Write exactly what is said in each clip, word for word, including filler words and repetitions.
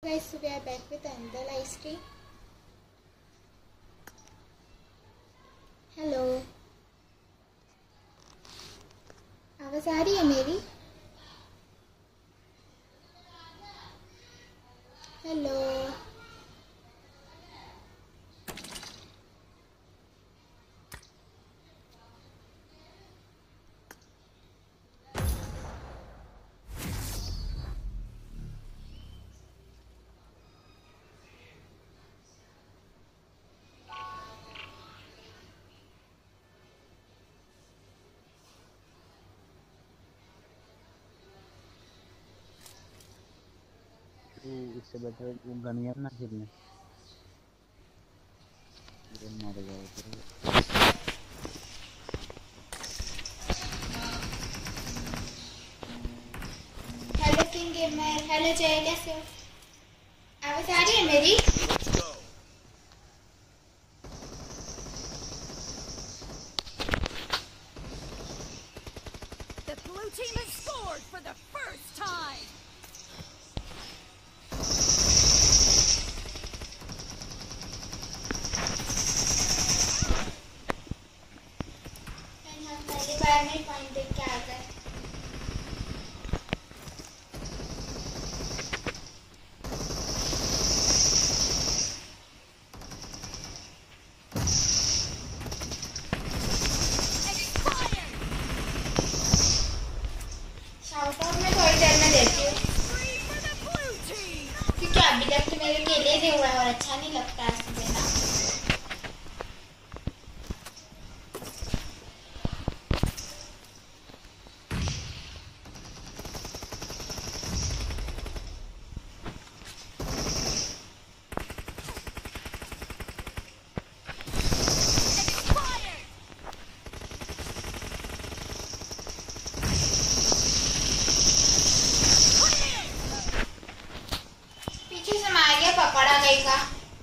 Guys, so we are back with another live stream. Hello, आवाज़ आ रही है मेरी? हेलो, इससे बेटर वो गनिया ना खेलने मार जाओ। हेलो किंग गेमर, हेलो जय, कैसे हो? आवाज़ आ रही है मेरी? The blue team has scored for the first time. हम पहली बार में पॉइंट देख के आ गए। शाउट आउट मैं थोड़ी देर में देती हूँ Three for the blue team. क्योंकि अभी तक तो मेरे केले दे हुआ है और अच्छा नहीं लगता ऐसे देना। Expired. Clear. पीछे से मार गया, पकड़ा गई का।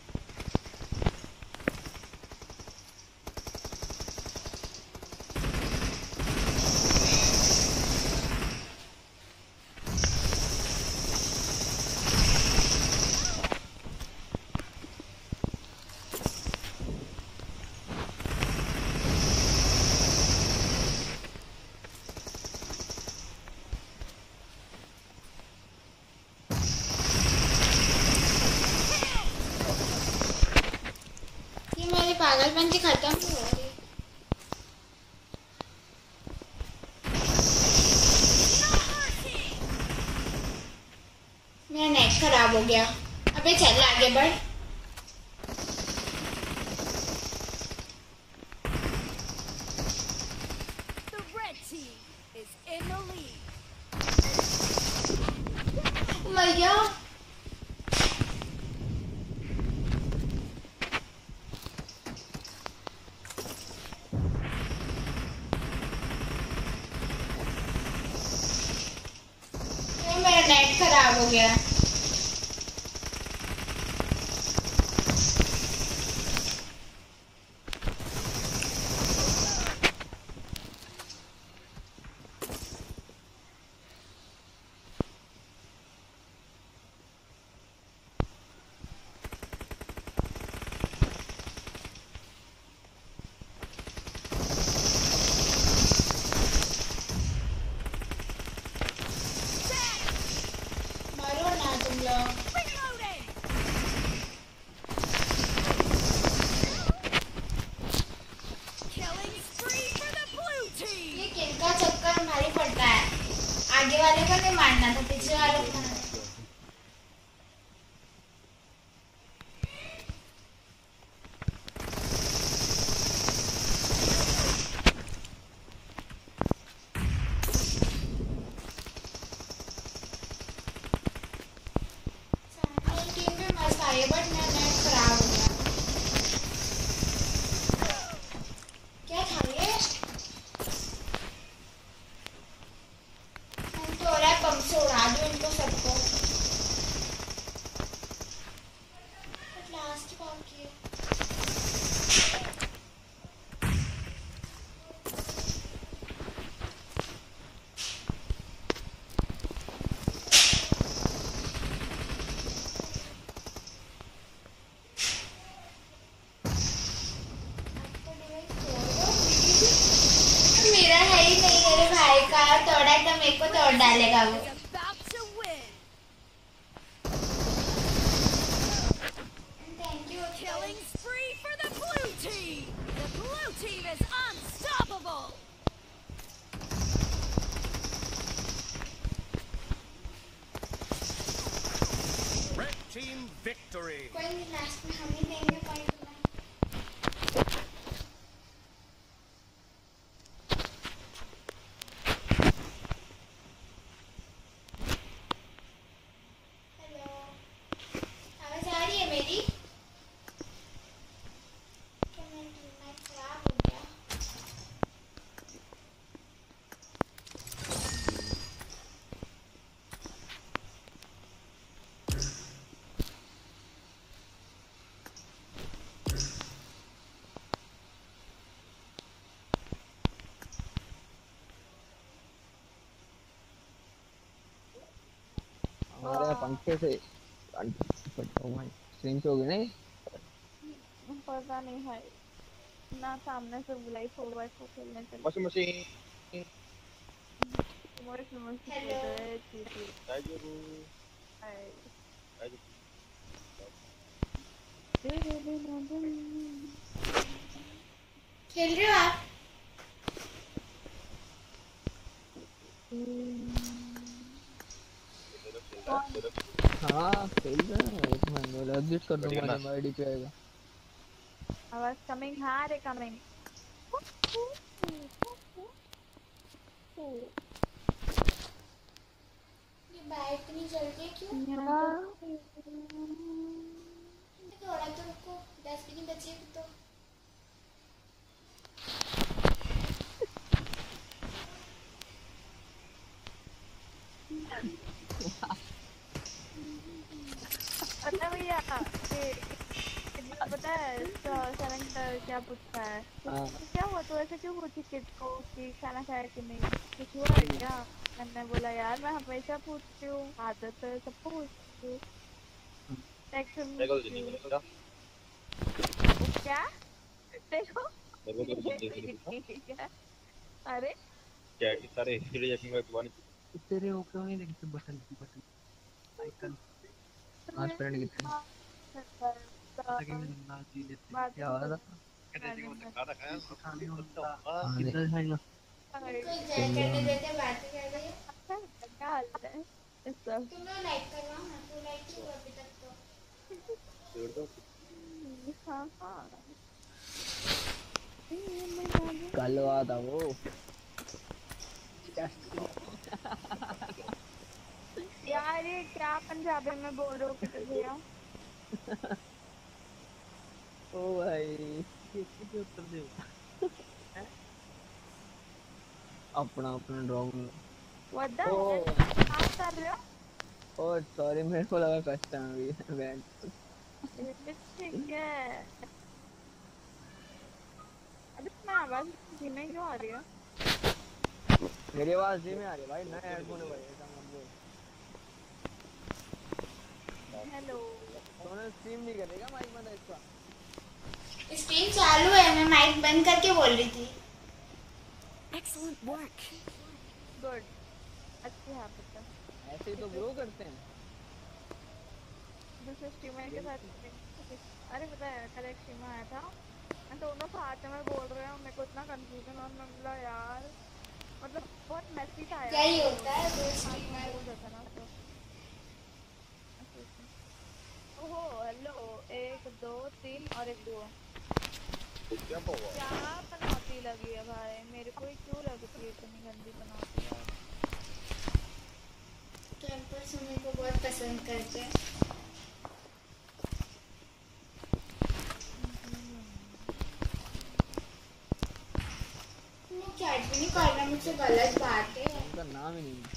ये मेरी पागलपन की खत्म नहीं हो रही। No mercy. मेरा नेट खराब हो गया। अबे चल आगे बढ़। The red team is in the lead. मर गया। ये मेरा नेट खराब हो गया। मारो ना डालेगा वो। is about to win. Thank you. Killing spree for the blue team. The blue team is unstoppable. Red team victory. कोई लास्ट में हम ही देंगे पॉइंट में। हेलो, आवाज आ रही है मेरी? क्या मेरा इंटरनेट खराब हो गया? हमारे पंखे से स्ट्रिंग हो गई नहीं। पता नहीं है ना, सामने से बुलाई फोर बाय फोर खेलने चले। मशीन मशीन मोर समझ हेलो। ताजू ताजू खेल रहे हो आप? हाँ खेल रहे हैं। एक मिनट एग्जिट कर दूंगा जब आईडी पे आएगा। आवाज कमिंग। हाँ रे कमिंग। ये बाइक इतनी जल्दी क्यों? थोड़ा तो रुको, दस भी नहीं बचे तो। पता है भैया पता है सेवन क्या पूछता है? क्या हुआ तो ऐसे क्यों पूछी किड को कि खाना खाया कि नहीं, कुछ हुआ है क्या? मैंने बोला यार मैं हमेशा पूछती हूँ, आदत है सबको पूछती हूँ। क्या देखो अरे क्या सारे हिस्ट्री चेकिंग में तुम्हारी तेरे हो क्यों नहीं देखते बटन बटन आइकन आज फ्रेंड कितने ताकि मैं ना जी लेते क्या हो रहा था कहते थे खाना खाया खाने होता कितना खाएगा कोई जॉइन करने देते, बातें कर रही है। क्या हाल है इस सब? तुम लोग लाइक करवाओ ना, तो लाइक क्यों हुआ अभी तक तो? छोड़ दो। हाँ हाँ कल हुआ था वो यार ये क्या पंजाबी में बोल रहे हो किधर भैया? ओ भाई किसी उत्तर दे अपना अपना ड्रॉइंग व्हाट द क्या कर रहे हो? ओ सॉरी मेरे को लगा कस्टम इवेंट ठीक है। अबे मैं आवाज धीमे क्यों आ रही है? मेरी आवाज धीमे आ रही है भाई, नया हेडफोन है भाई ऐसा मत बोल। हेलो तूने स्ट्रीम नहीं करेगा माइक बंद है इसका? स्क्रीन चालू है, मैं माइक बंद करके बोल रही थी। Excellent work. गुड अच्छी है पता। ऐसे ही तो ग्रो करते हैं दूसरे स्ट्रीमर के साथ। अरे पता है कल एक स्ट्रीमर आया था, मैं दोनों साथ में बोल रहे हैं, मेरे को इतना कंफ्यूजन और मैं बोला यार मतलब बहुत मैसी था यार। क्या ही होता है दो स्ट्रीमर। बोल देता ना तो। ओहो हेलो एक दो तीन और एक दो क्या हुआ? क्या पनौती लगी है भाई मेरे को, क्यों लगती है इतनी गंदी पनौती यार? कैंपर सुनने को बहुत पसंद करते हैं। मैं चैट भी नहीं करना, मुझसे गलत बात है। उनका नाम ही नहीं।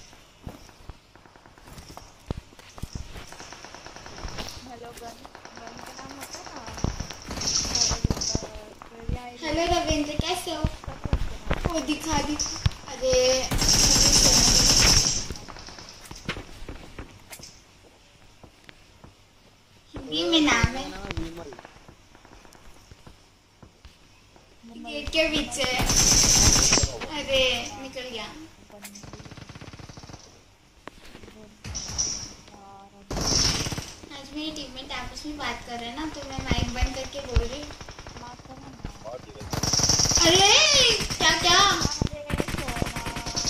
हेलो गन गन का नाम होता है ना। हेलो रविंद्र कैसे हो? वो दिखा दी। अरे हिंदी में नाम है, गेट के पीछे। अरे निकल गया। मेरी टीममेट आपस में बात कर रहे हैं ना, तो मैं माइक बंद करके बोल रही हूँ। बात करो ना। अरे क्या क्या अरे सोना।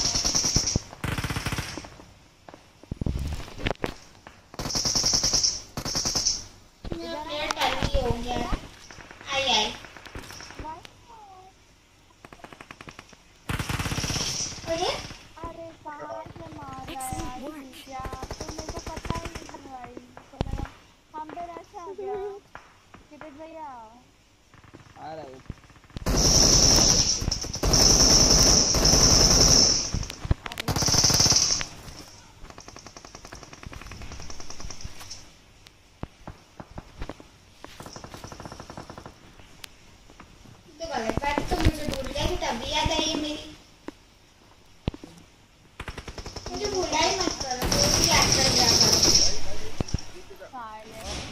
मेरा प्लेयर टर्न हो गया है। आई आई अरे अरे कहाँ से मार रहा है यार क्या, तो मेरे को पता ही नहीं भाई। तो लगा हम पे रश आ गया। किरण भैया आ रहा है तो गलत बात तो मुझे भूल गया कि तभी याद आई है मेरी। मुझे भूला ही मत करो, तो भी याद कर दिया करो। साइलेंट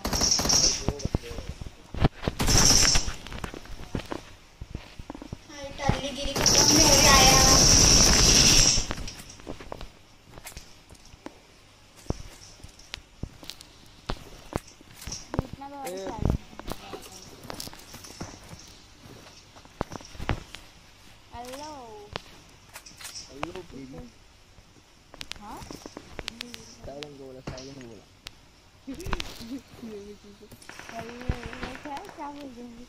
हाय टल्ली गिरी का कौन मेरे आया। जितना तो और साइलेंट। हेलो हेलो बेबी हाँ साइलेंट बोला साइलेंट बोला अरे ये क्या क्या बोल रही हूँ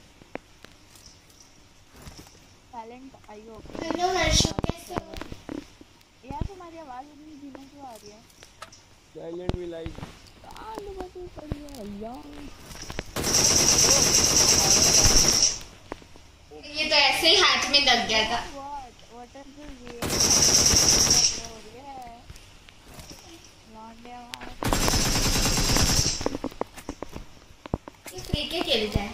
साइलेंट आइयो। हेलो हर्षु कैसे हो? यार तुम्हारी आवाज इतनी धीमी क्यों आ रही है? साइलेंट भी लाइक कान बजे पड़ी है यार। ये तो ऐसे ही हाथ में लग गया था। What? What is this? ये हो रही है लौंडे आवाज। ये फ्री के खेल जाए।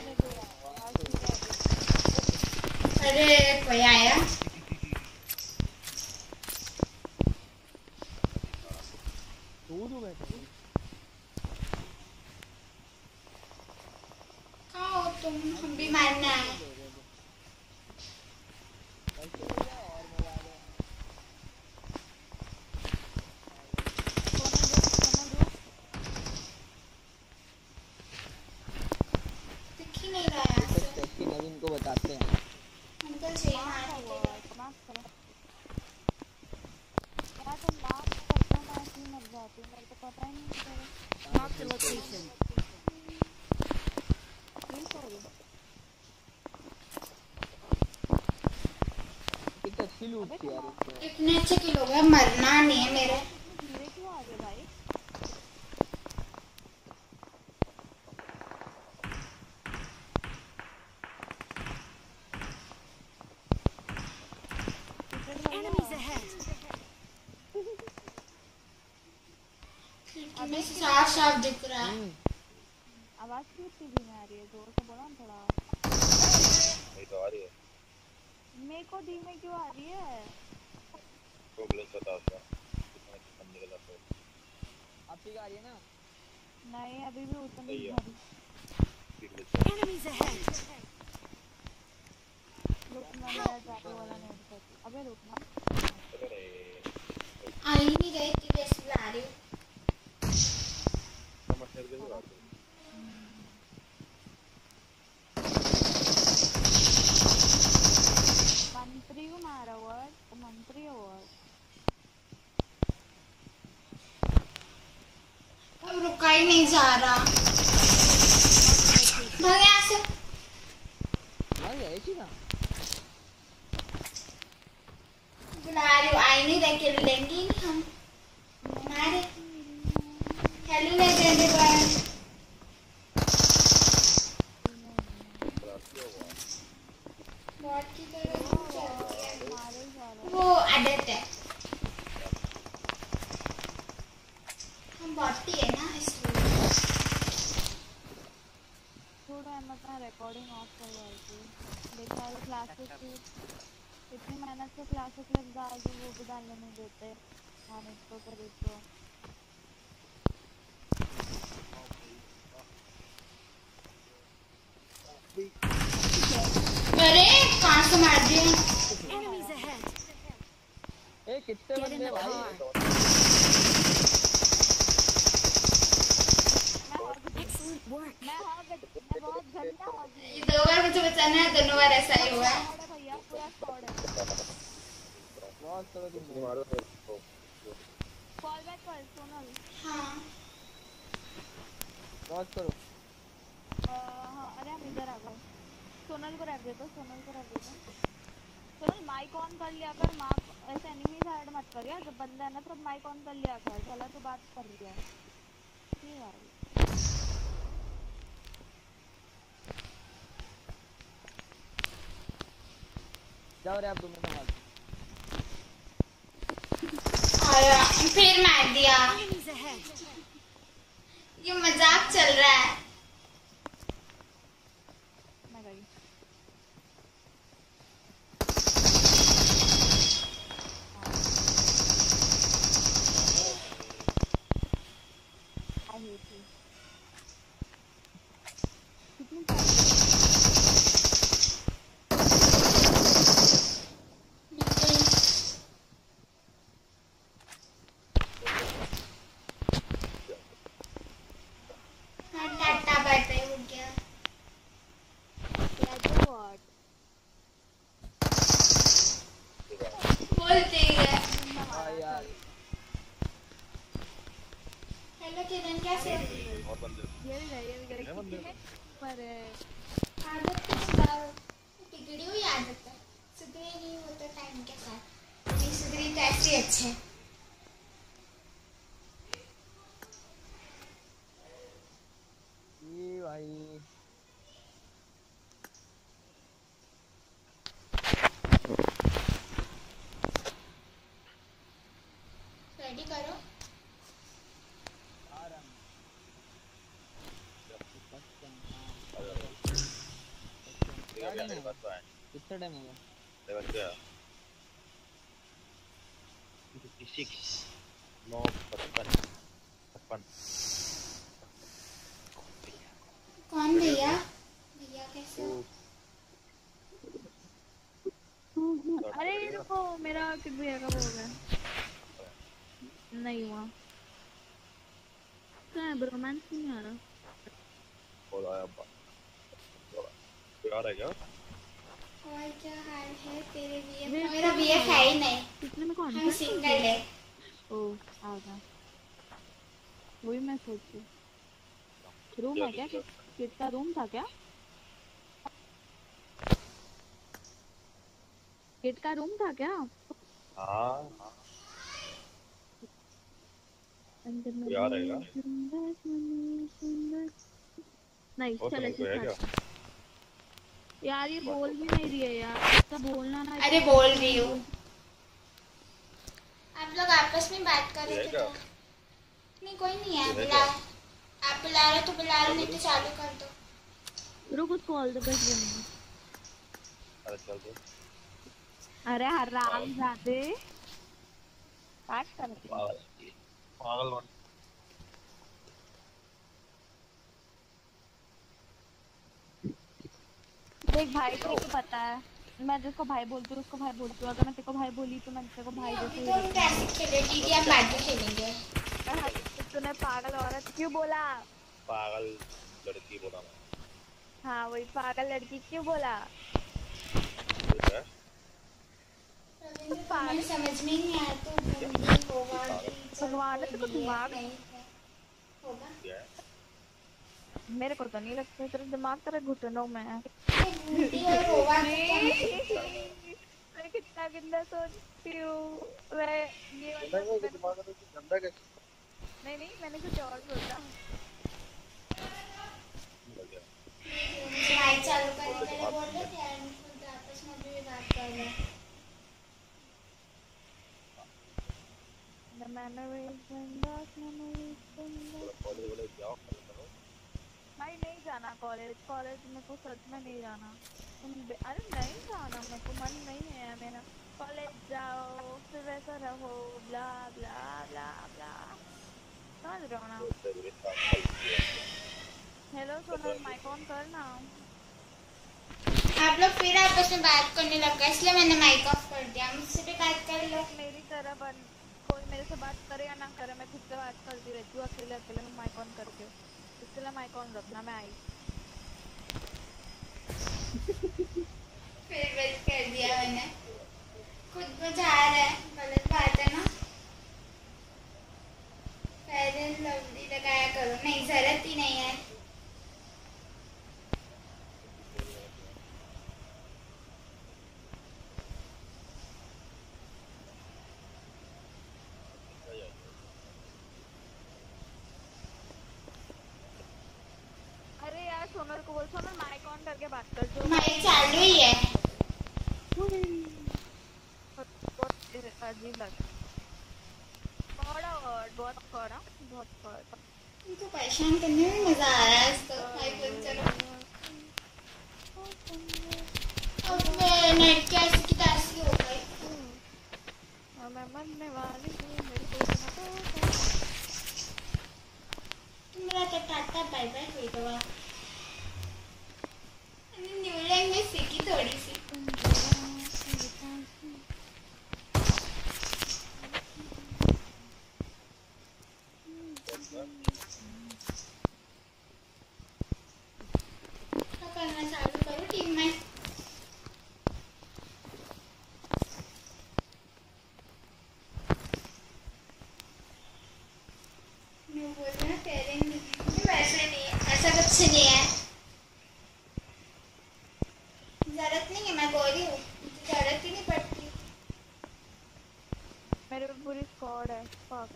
अरे कोई आया? तू तो बैठा कहाँ हो तुम? हम भी मारने आए। दिख ही नहीं रहा है यहाँ से। टेस्टी नवीन को बताते हैं। अंकल से मार देते। माफ करो यार, तुम माफ करते मैं ऐसे ही मर जाती हूँ, मेरे को पता ही नहीं चला। Mark the location. Please sorry. कितना अच्छी लूट थी यार इसमें। इतने अच्छे किलो गए, मरना नहीं है मेरे। धीरे क्यों आ गए भाई? Enemies ahead. खिड़की से साफ साफ दिख रहा है। आवाज क्यों इतनी धीमी आ रही है? जोर से बोलो ना थोड़ा। नहीं तो आ रही है। मेरे को धीमे क्यों आ रही है? तो ग्लिच होता है उसका। कितना कम निकला तो। अब ठीक आ रही है ना? नहीं अभी भी उतना सही ही है। आ रही। फिर ग्लिच Enemies ahead. रुक मैं मेरा जादू वाला नहीं करती। अबे रुकना। अरे आ ही नहीं रही थी, जैसे ला रही हूँ। समझ नहीं आ रही। मंत्री को मारा हुआ है, वो मंत्री हुआ है। अब रुका ही नहीं जा रहा। भाग यहाँ से। आ गया एक ही ना। बुला रही हूँ, आई नहीं रही, खेल लेंगे ही नहीं हम। मारे हेलो लेजेंड बॉय। बॉट की तरह क्यों चल रही है? मारे ही जा रहा है। वो आदत है, हम बॉट ही है ना इसलिए। थोड़ा मतलब रिकॉर्डिंग ऑफ करवाई थी। देखा है क्लासेस की इतनी मेहनत से क्लासेस लग डाल दी, वो भी डालने नहीं देते। हाँ इसको करी तो अरे कहाँ से मार दिया? Enemies ahead. ए कितने Get in बंदे the भाई? car. मैं work. मैं हाँ गट- मैं बहुत घंटा हॉगी ये दो बार मुझे बचाना है, दोनों बार ऐसा ही हुआ है। स्क्वाड है भैया, पूरा स्क्वाड है। क्रॉस करो तुम इसलिए मारो तो तो- कॉल बैक कर सोनल। हाँ क्रॉस करो। अ, हाँ अरे हम इधर आ गए। सोनल को रख दे दो, सोनल को रख दे दो। सोनल माइक ऑन कर लिया कर, मार्क ऐसे एनिमी साइड मत कर यार, जब बंदा है ना तो माइक ऑन कर लिया कर, चला तो बात कर लिया ठीक है। जाओ रे आप दोनों संभाल। और फिर मार दिया। Enemies ahead. ये मजाक चल रहा है। मैं गई। I hate you. कितनी हाँ, टाटा बाय बाय हो गया। व्हाट बोलते ही है। हाँ यार हेलो किरण, कैसे हो? और बंदे ये भी गए, ये भी गए कितने पर आदत तो सुधारो, बिगड़ी हुई आदत है, सुधरी नहीं हो तो टाइम के साथ, नहीं सुधरी तो ऐसे ही अच्छे। ये भाई रेडी करो। आ रहा हूँ। ठीक है मेरे पास तो है कितना टाइम होगा? लेवल क्या छप्पन नौ पचपन छप्पन कौन भैया? भैया कैसे हो? अरे रुको, मेरा किस भैया का वो हो गया नहीं हुआ। क्या है रोमांस क्यों नहीं आ रहा? बोल आया अब्बा कोई आ रहा है क्या और क्या हाल है तेरे बीएफ? मेरा बीएफ है ही नहीं, कितने में कौन हम सिंगल है। ओ आ गया, वही मैं सोची। रूम है क्या? किस किसका रूम था क्या? किट का रूम था क्या? हाँ अंदर में कोई आ रहेगा नहीं और चल समझ ऐसे को है क्या स्टार्ट। यार ये बोल भी नहीं रही है यार, इसका बोलना ना। अरे बोल रही हूँ। आप लोग आपस में बात कर रहे थे क्या? तो नहीं, कोई नहीं है। है बुला, क्या? आप बुला रहे तो बुला रहे, नहीं तो चालू कर दो। रुक उसको ऑल द बेस्ट बोलूंगी। अरे चल दो अरे हराम जादे काट कर रही है। पागल पागल बन देख भाई तेरे को पता है, मैं जिसको भाई बोलती हूँ उसको भाई बोलती हूँ। अगर मैं तेरे को भाई बोली तो मैं तेरे को भाई अभी जैसे तो ही हम कैसे खेले टीडी, हम बाद में खेलेंगे। रखती हूँ। तूने पागल औरत क्यों बोला? पागल लड़की बोला मैं हाँ वही पागल लड़की क्यों बोला? ठीक है हमें समझ में ही नहीं आया तो बोली होगा कि चल भगवान ने कोई तेरे को BF दिमाग नहीं है, होगा। क्या है मेरे को तो नहीं लगता, तेरा दिमाग तेरे घुटनों में है। ये बूटी और होगा तो क्या? मैं कितना गंदा सोचती हूँ मैं। ये वाला मैंने- गंदा कैसे नहीं नहीं मैंने कुछ और सोचा। माइक चालू करने के लिए बोल रहे थे यार, खुद आपस में भी बात कर रहे हैं। The memories when those memories when those- college वाले जाओ भाई नहीं जाना कॉलेज, कॉलेज मेरे को सच में नहीं जाना। तुम बे- अरे नहीं जाना, मेरे को मन नहीं है मेरा। कॉलेज जाओ फिर वैसा रहो ब्ला ब्ला ब्ला ब्ला, समझ रहे हो ना? हेलो सोनल माइक ऑन कर ना। आप लोग फिर आपस में बात करने लग गए, इसलिए मैंने माइक ऑफ कर दिया। मुझसे भी बात कर लो। मेरी तरह बन, कोई मेरे से बात करे या ना करे मैं खुद से बात करती रहती हूँ अकेले अकेले में माइक ऑन करके। इसके बोला माइक ऑन रखना, मैं आई। फिर बंद कर दिया मैंने, खुद बुझा रहा है, गलत बात है ना। पहले लवली लगाया करो, नहीं जरूरत ही नहीं है। अरे यार सोनल को बोल, सोनल माइक ऑन करके बात कर। जो माइक चालू ही है। बहुत अजीब लगा, बड़ा वर्ड, बहुत कड़ा, बहुत कड़ा। इनको परेशान करने में मजा आ रहा है इसको। माइक बंद करो। अब मैं नेट की ऐसी की तैसी हो गई। और मैं मरने वाली हूँ, मेरे को इतना तो तुम्हारा तो टाटा बाय बाय हुई दवा। न्यू लैंग्वेज सीखी थोड़ी सी। क्या करना चालू करो टीम में। मैं बोल रहा हूँ करेंगे, वैसे नहीं है, ऐसा कुछ नहीं है। जरूरत नहीं है, मैं बोल रही हूँ, जरूरत ही नहीं पड़ती। मेरे पे पूरी स्क्वाड है। फक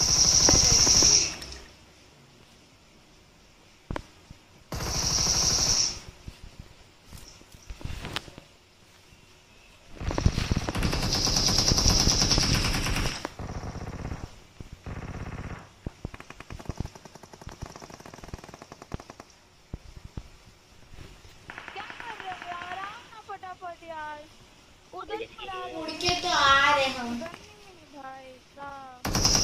क्या कर रहे हो यार? आओ ना फटाफट यार, उधर चला उड़ के तो आ रहे हम। उधर नहीं भाई साहब।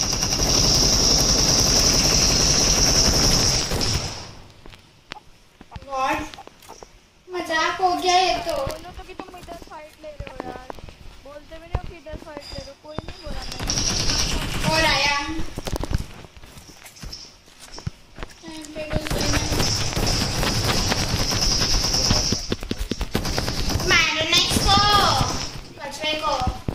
गॉड, मजाक हो गया ये तो। बोलो तो कि तुम इधर फाइट ले रहे हो यार, बोलते भी नहीं हो कि इधर फाइट ले रहे हो। कोई नहीं बोला मैंने। और आया टाइम पे कोई नहीं। मारो ना इसको, बचवे को।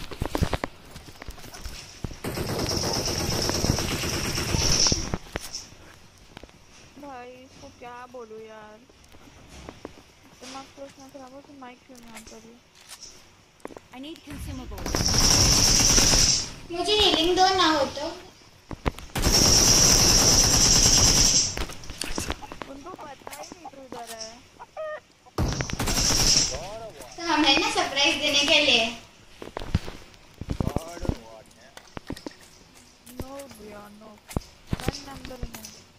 भाई इसको क्या बोलूं यार, दिमाग तो उसमें खराब हो तो माइक क्यों नहीं ऑन कर रही? I need consumables. मुझे हीलिंग दो ना हो तो। उनको पता ही नहीं तू उधर है। तो हम है ना सरप्राइज देने के लिए। नो भैया नो, वन नंबर है।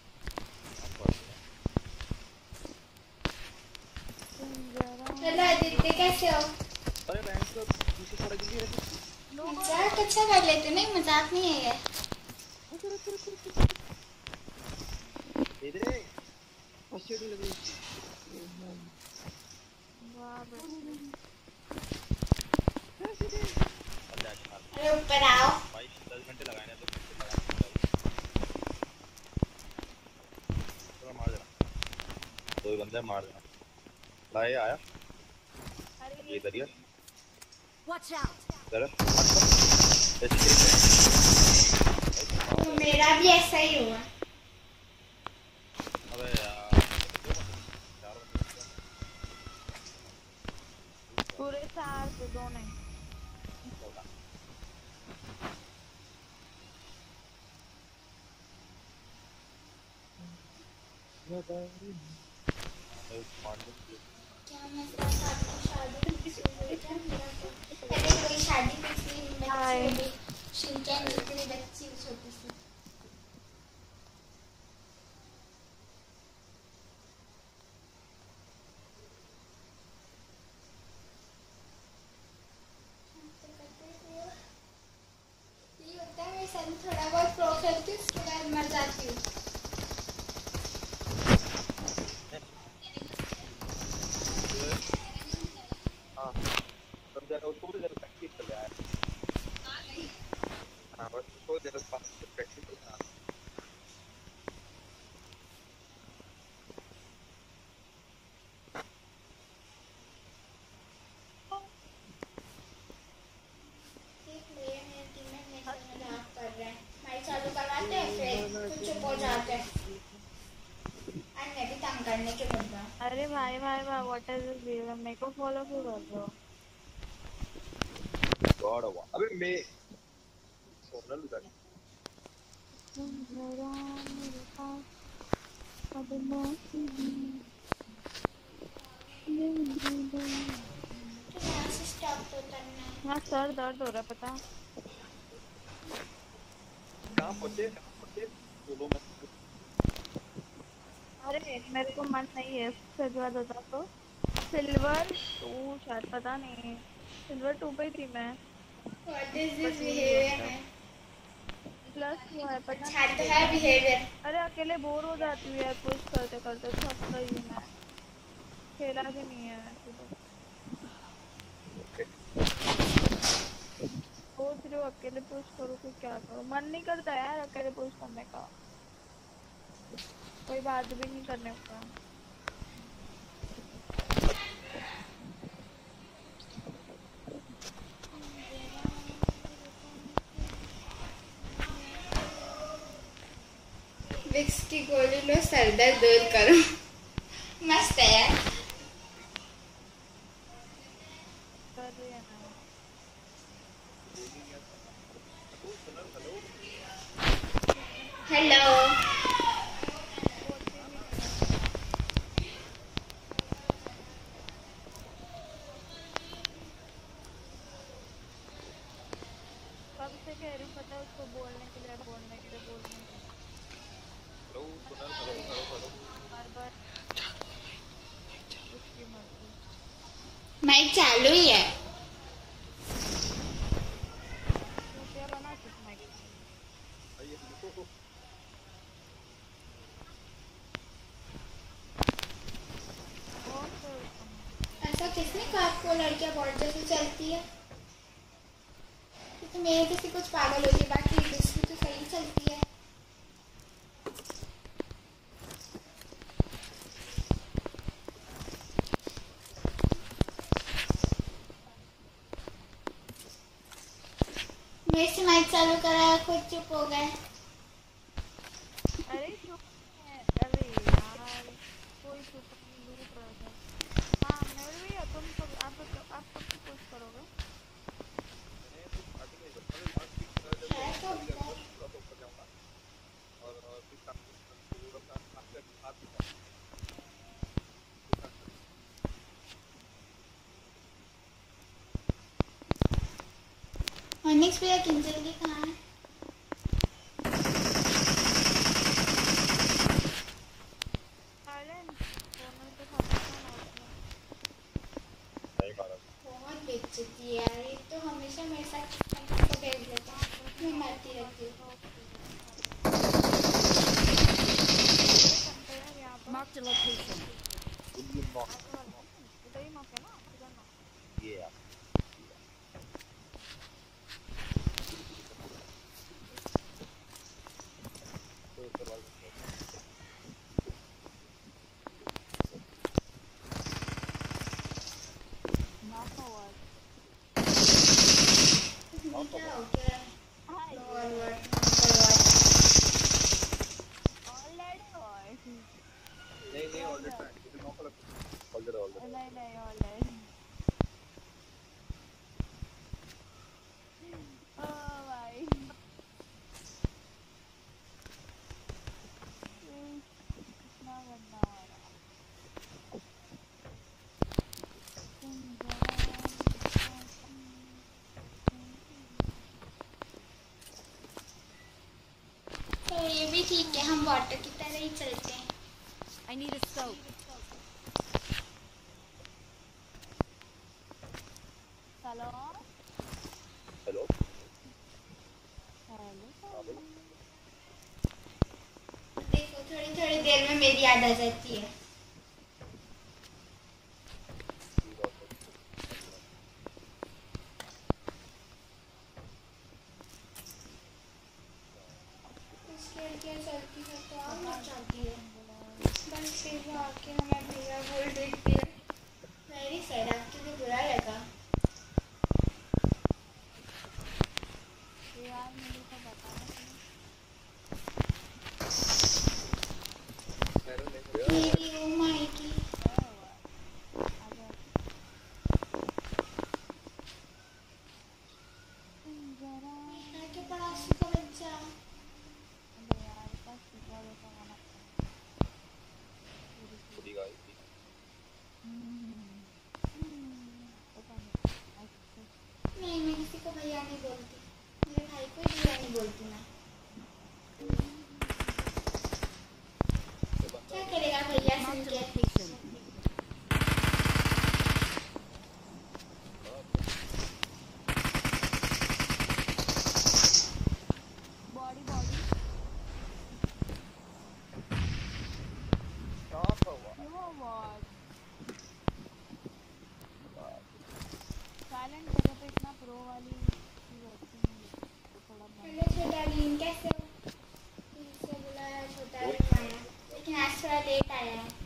तुम जरा हेलो आदित्य, कैसे हो? अरे बैंक तो पीछे थोड़ा जल्दी है। मजाक अच्छा कर लेते, नहीं मजाक नहीं है ये। इधर है फर्स्ट एड लगी। वाह बेटा। अरे ऊपर आओ। भाई दस घंटे लगाए ना तो चलो मार देना, दो ही बंदे मार देना। लाए आया अरे ये दरिया Watch out! इधर मेरा भी ऐसा ही हुआ। अबे यार चार पूरे चार से दो नहीं। क्या मैं साथ आपकी शादी फिक्स हुई क्या मेरा तो? पहले कोई शादी फिक्स नहीं, बच्ची होगी। शिनचैन जितनी बच्ची छोटी सी। ये होता है मेरे साथ, थोड़ा बहुत प्रो खेलती हूँ, उसके बाद मर जाती हूँ। हाँ तब जरा उसको भी जरा प्रैक्टिस कर ले यार। हाँ बस उसको जरा प्रैक्टिस करने के बदला। अरे भाई भाई भाई व्हाट इज दिस वीडियो? मेरे को फॉलो क्यों कर रहे हो? गॉड वाह अबे मैं सोनल उधर तुम जरा मेरे पास अब मौसी तो यहाँ से स्टॉप तो करना है। हाँ सर दर्द हो रहा है पता। कहाँ पहुँचे कहाँ पहुँचे बोलो मत अरे मेरे को मन नहीं है सजवाद होता तो सिल्वर टू शायद पता नहीं सिल्वर टू पे ही थी मैं। What is this behavior है? प्लस हुआ है पता अच्छा तो है behavior। अरे अकेले बोर हो जाती हूँ यार पुश करते करते थक गई हूँ मैं। खेला भी नहीं है ऐसे तो। सोच रही हूँ अकेले पुश करूँ कि क्या करूँ मन नहीं करता यार अकेले पुश करने का। कोई बात भी नहीं करने का। विक्स की गोली लो सर दर्द दूर करो। मस्त है यार। कर रही है ना। हेलो कब से कह रही हूँ पता है उसको बोलने के लिए बोलने के लिए बोलने के लिए hello Sonal hello hello hello बार बार उसकी मर्जी। माइक चालू ही है। क्या बना किस माइक आइए देखो और फिर ऐसा किसने कहा आपको लड़कियां बहुत जैसे चलती है? तो मेरे जैसे कुछ पागल होती है बाकी दूसरी तो सही चलती है। मेरे से माइक चालू कराया खुद चुप हो गए। अरे चुप है अरे यार कोई चुप नहीं लूट रहा था। हाँ मेरे भी है तुम सब आप आप कब से पुश करोगे? है तो और फिर काम पूरा काम आपके हाथ में ऑनिक्स भैया किंजल की कहाँ है? साइलेंट दोनों के साथ नहीं मारा बहुत बेइज्जती है यार ये तो हमेशा मेरे साथ को भेज देता हूँ मैं मरती रहती हूँ। Marked a location. उधर ही मौके ना उधर ना। ये यार तो करवा दो नाका हुआ इसमें क्या हो गया? Hi Lord, what? Already boy नहीं नहीं ऑलरेडी इधर नॉक लग ऑलरेडी ऑलरेडी नहीं नहीं ऑलरेडी ओ भाई कितना गंदा आ रहा तुम तो ये भी ठीक है हम वाटर की तरह ही चलते हैं। I need a scope. Hello hello hello देखो थोड़ी थोड़ी देर में मेरी याद आ जाती है। कुछ लड़कियाँ चलती है तो आप मत चाहती है बस फिर वो आके हमें भैया बोल देती है मेरी साइड आपके लिए बुरा लगा। यार मुझे तो बताना मेरा नहीं गया मेरी वो Marked a location. Body body Stop a while. No what silent जगह पे इतना प्रो वाली चीज होती है तो थोड़ा हेलो छोटा लीन, कैसे हो? तुमसे बुलाया छोटा लीन आया, लेकिन आज थोड़ा लेट आया है।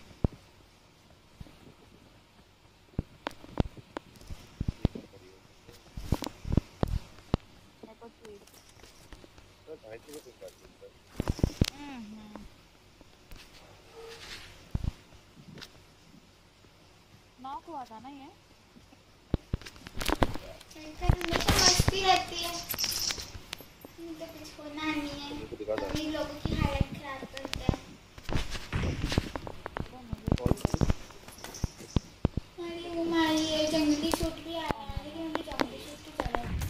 मेरे को स्वीट तो ढाई सौ रुपये कर दीजिए। हम्म नॉक हुआ था ना ये चलकर हमेशा मस्ती रहती है, तो कुछ होना नहीं है। मुझे दिखा दो। अभी लोगों की हालत खराब करते हैं। हमारी वो हमारी ये जंगली सूट भी आया है, लेकिन अभी जंगली सूट की तरह है।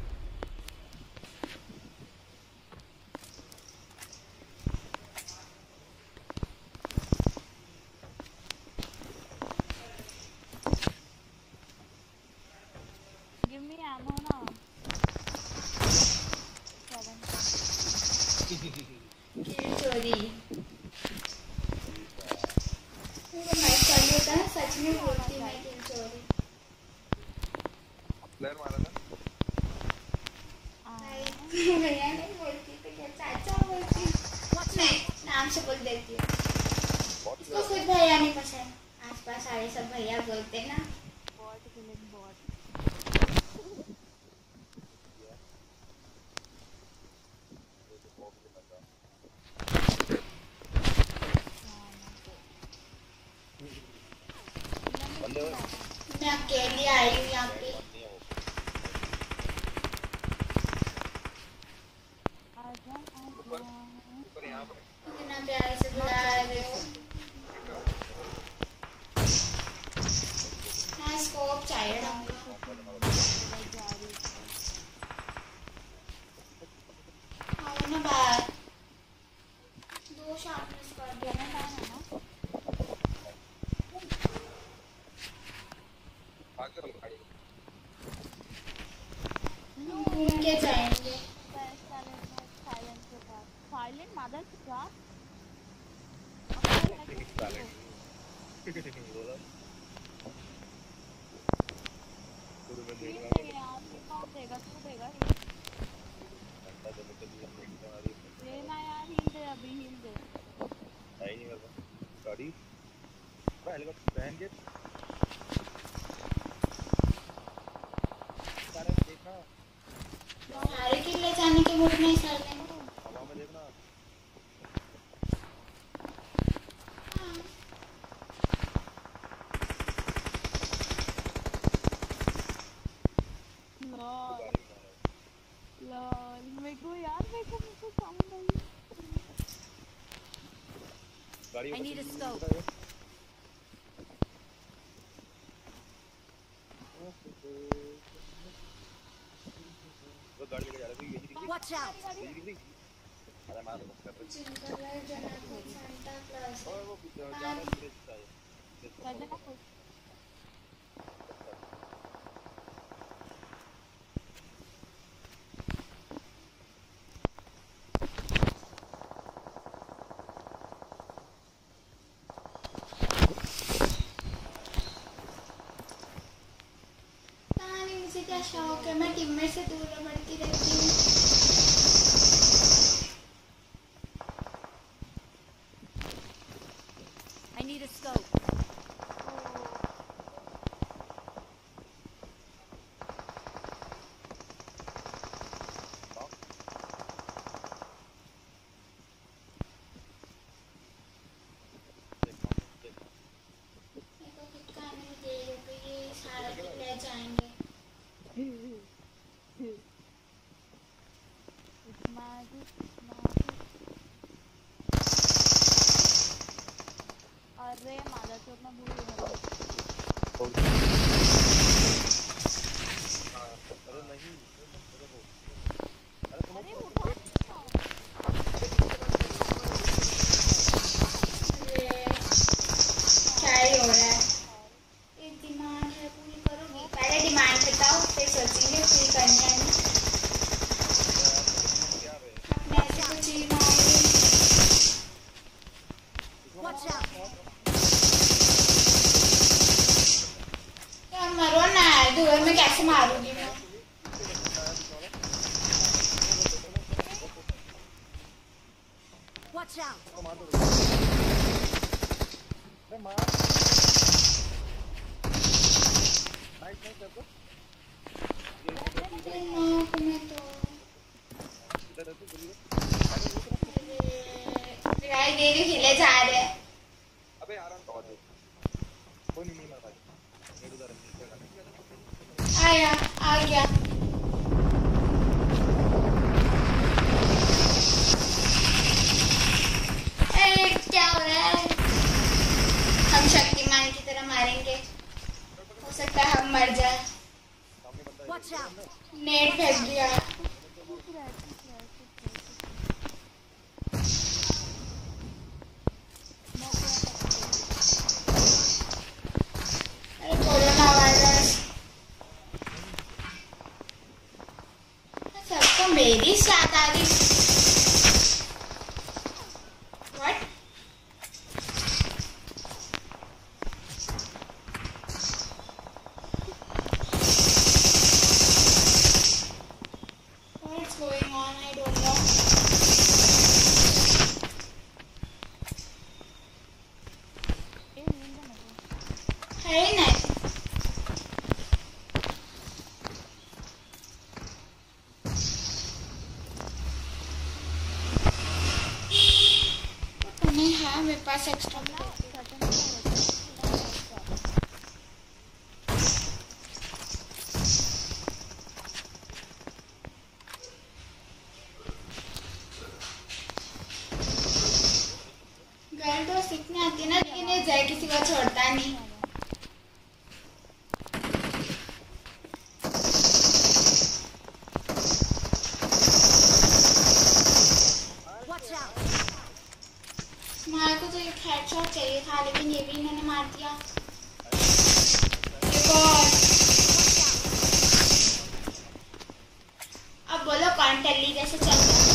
गिव मी एमो ना सेवन किल चोरी। मेरे माइक चालू होता है, सच में बोलती मैं किल चोरी। प्लेयर मारा था। भाई भैया नहीं बोलती तो क्या चाचा बोलती? नहीं, नाम से बोल देती हूँ। बहुत उसको खुद भैया नहीं पसंद, आसपास सारे सब भैया बोलते हैं ना। बॉट किलिंग बॉट बंदे हो। मैं अकेली आई हूँ यहाँ पे। आजा आजा ऊपर यहाँ पर। इतना प्यार से बुला रहे हो। हाँ, स्कोप चाहिए ना। आओ ना बाहर। दो शार्पनेस कर दिया ना मैंने ना। आगे चलो गाड़ी। घूम के जाएंगे। साइलेंट के पास साइलेंट मदर के पास बोला। शुरू में हील देखना। दे यार ये कौन देगा तू देगा घंटा जब तक ये देखते हमारी लेना यार हील दे अभी हील दे नहीं नहीं करता। गाड़ी। भाई हेलीकॉप्टर पहन के। सारे देखना। सारे किले जाने के मूड नहीं सर ले। हवा में देखना। हाँ। लॉल गाड़ी में आ रहा है। लॉल मेरे को यार मेरे को मेरे को साउंड आई गाड़ी I need a scope. वो गाड़ी लेके जा रहा है ये दिख रही Watch out! है ये दिख रही अरे मार दो कर जिनका लग जनाब सांता क्लॉज। और वो जा रहा है ब्रिज से करने का कुछ पता नहीं मुझे क्या शौक है, मैं टीममेट से दूर बढ़ती रहती हूँ। I need a scope. मेरे को खुद का नहीं दे रहे हो, ये सारा किले जाएंगे। It's magic, it's magic. अरे मादा चोट ना भूल गया अरे नहीं अरे उठा ये यार मरो ना यार, धुएं में कैसे मारूंगी मैं? Watch out! रिवाइव दे रही, हिले जा रहे हैं। अबे यार कोई नहीं मार पाएगा। आया, आ गया। अरे क्या हो रहा है? हम शक्तिमान की तरह मारेंगे, हो सकता है हम मर जाए। Watch out! नेट फेंक दिया। अरे कोरोना वायरस, सबको मेरी साथ आ रही। What? What's going on? I don't know. है ही नहीं। नहीं है मेरे पास एक्स्ट्रा। गर्ल तो सीखने आती है ना, लेकिन ये जय किसी को छोड़ता नहीं। Watch out! मार को तो एक हेडशॉट चाहिए था, लेकिन ये भी इन्होंने मार दिया। एक और। अब बोलो कौन टल्ली जैसे चल रहा है?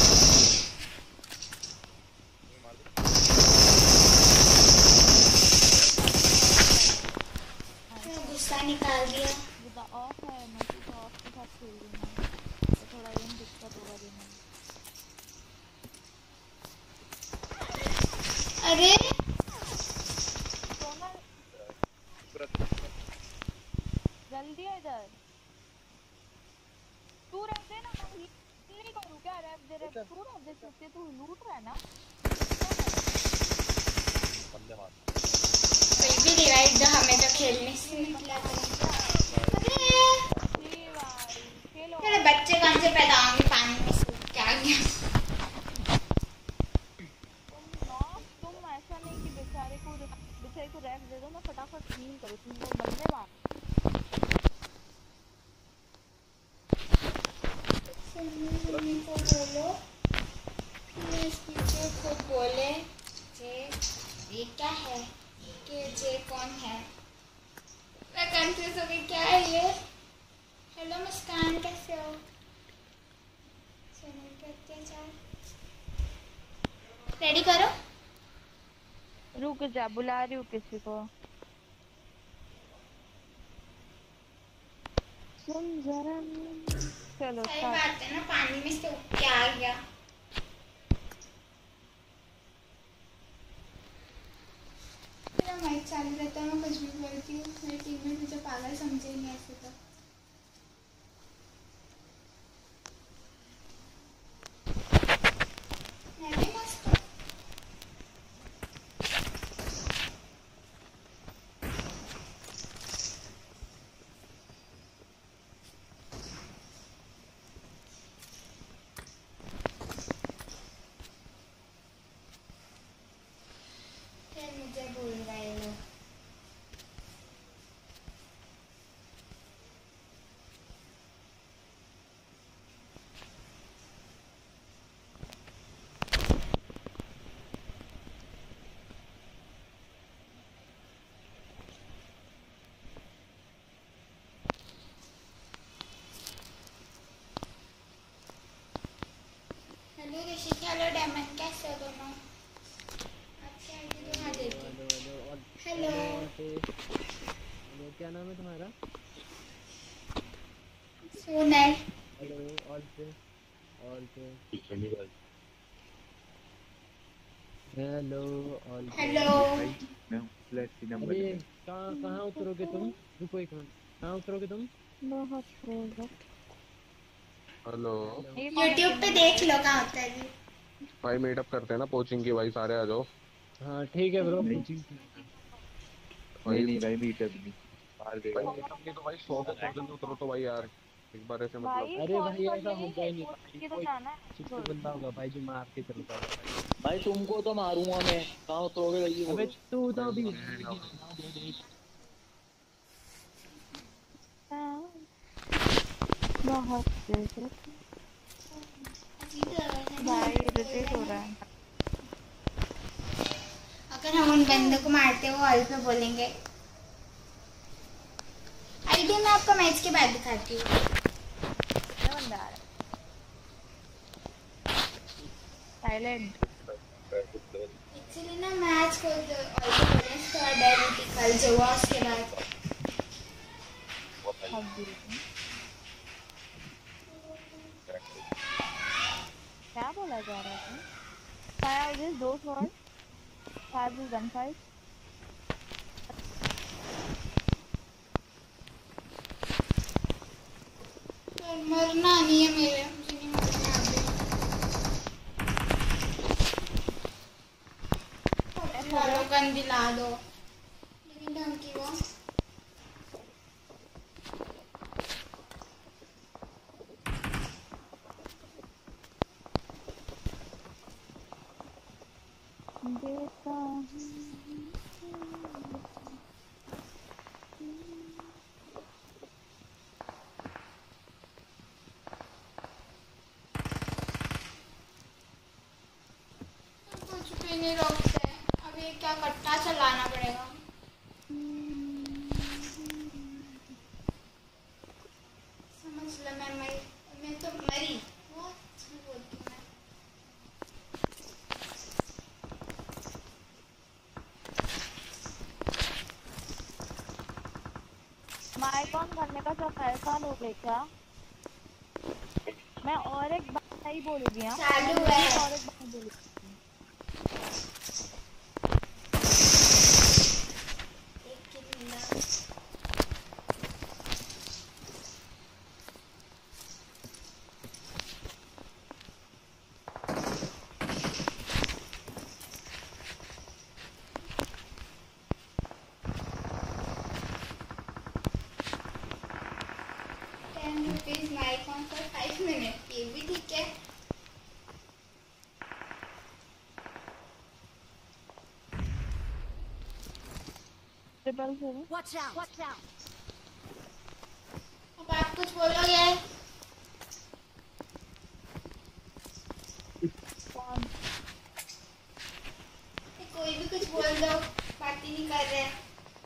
गुस्सा निकाल दिया। ऑफ है, मैं तो ऑफ के साथ खेल रही हूँ, तो थोड़ा ये दिक्कत होगा दिन में। अरे जल्दी आ इधर, तू रह दे ना, मैं हील नहीं करूँ क्या? रैप दे रैप तू रह दे, क्योंकि तू लूट रहा है ना। बंदे मार कोई भी रिवाइव दो, हमें तो खेलने से निकला था। खेलो मेरे बच्चे कौन से पैदा होंगे पानी में से? क्या गया? तुम नॉक, तुम ऐसा नहीं कि बेचारे को बेचारे को रैप दे दो, मैं फटाफट हील करूँ, तुम लोग बंदे मार। मम्मी को बोलो कि इस पीछे खुद बोले जे ये क्या है, कि जे कौन है। मैं कंफ्यूज हो गई, क्या है ये? हेलो मुस्कान, कैसे हो? चैनल पे अत्याचार रेडी करो। रुक जा, बुला रही हूँ किसी को। सुन जरा, चलो सही start। बात है ना, पानी में से उठ के आ गया। मेरा माइक चालू रहता है, मैं कुछ भी बोलती हूँ, मेरी टीममेट मुझे पागल समझे नहीं ऐसे तो। मैं भी मस्त हूँ। फिर मुझे भूल गए लोग। हेलो ऋषि, हेलो डायमंड, कैसे हो दोनों? अच्छी आईडी दिखा देती हूँ। हेलो क्या नाम है तुम्हारा? सोनल। हेलो ऑल पे ऑल पे चंडी भाई हेलो ऑल पे हेलो। मैं प्लेटिनम अरे कहाँ कहाँ उतरोगे तुम? रुको एक मिनट, कहाँ उतरोगे तुम? बहुत होगा। हेलो ये कौन है? यूट्यूब पे देख लो कहाँ होता है जी। भाई मीटअप करते हैं ना कोचिंग की भाई सारे आ जाओ हाँ ठीक है ब्रो। नहीं कोचिंग नहीं नहीं भाई मीटअप नहीं बाहर भाई देगा मीटअप नहीं तो भाई सौ के सौ जन उतरो तो भाई यार एक बार ऐसे मतलब भाई अरे कॉल भाई कर ऐसा लेंगे, होगा ही नहीं कोच भाई, की तो कोई जाना है। चिट्टू बंदा होगा भाई जो मार के चलता होगा भाई। भाई तुमको तो मारूंगा मैं, कहाँ उतरोगे भाई ये अबे बोलो। तू तो अभी बहुत देर भाई इरिटेट हो रहा है। अगर हम उन बंदों को मारते हो हॉल पे बोलेंगे। आईडी मैं आपको मैच के बाद दिखाती हूँ। क्या बंदा आ रहा है? साइलेंट। एक्चुअली ना मैच को हॉल पे बोले तो डेली कल जो हुआ उसके बाद क्या बोला जा रहा है? Fire this door first. Fire this gunfight. तो मरना नहीं है मेरे, मुझे नहीं मरना अभी। मारो गन दिला दो लेकिन धमकी वो देखता हूँ। कुछ भी नहीं रोकते। अब ये क्या कट्टा चलाना पड़ेगा। समझ लो मैं मरी, मैं तो मरी। बहुत झूठ बोलती हूँ मैं। माइक ऑन करने का सब पैसा लोगे क्या? मैं और एक बात नहीं बोलूंगी। हाँ चालू है। और एक बात बोलूंगी। एक किल मिला। Ten rupees mic on for five minute, ये भी ठीक है। Triple seven. Watch out! Watch out! अब आप कुछ बोलोगे? कौन? ये कोई भी कुछ बोल दो, बात ही नहीं कर रहे हैं।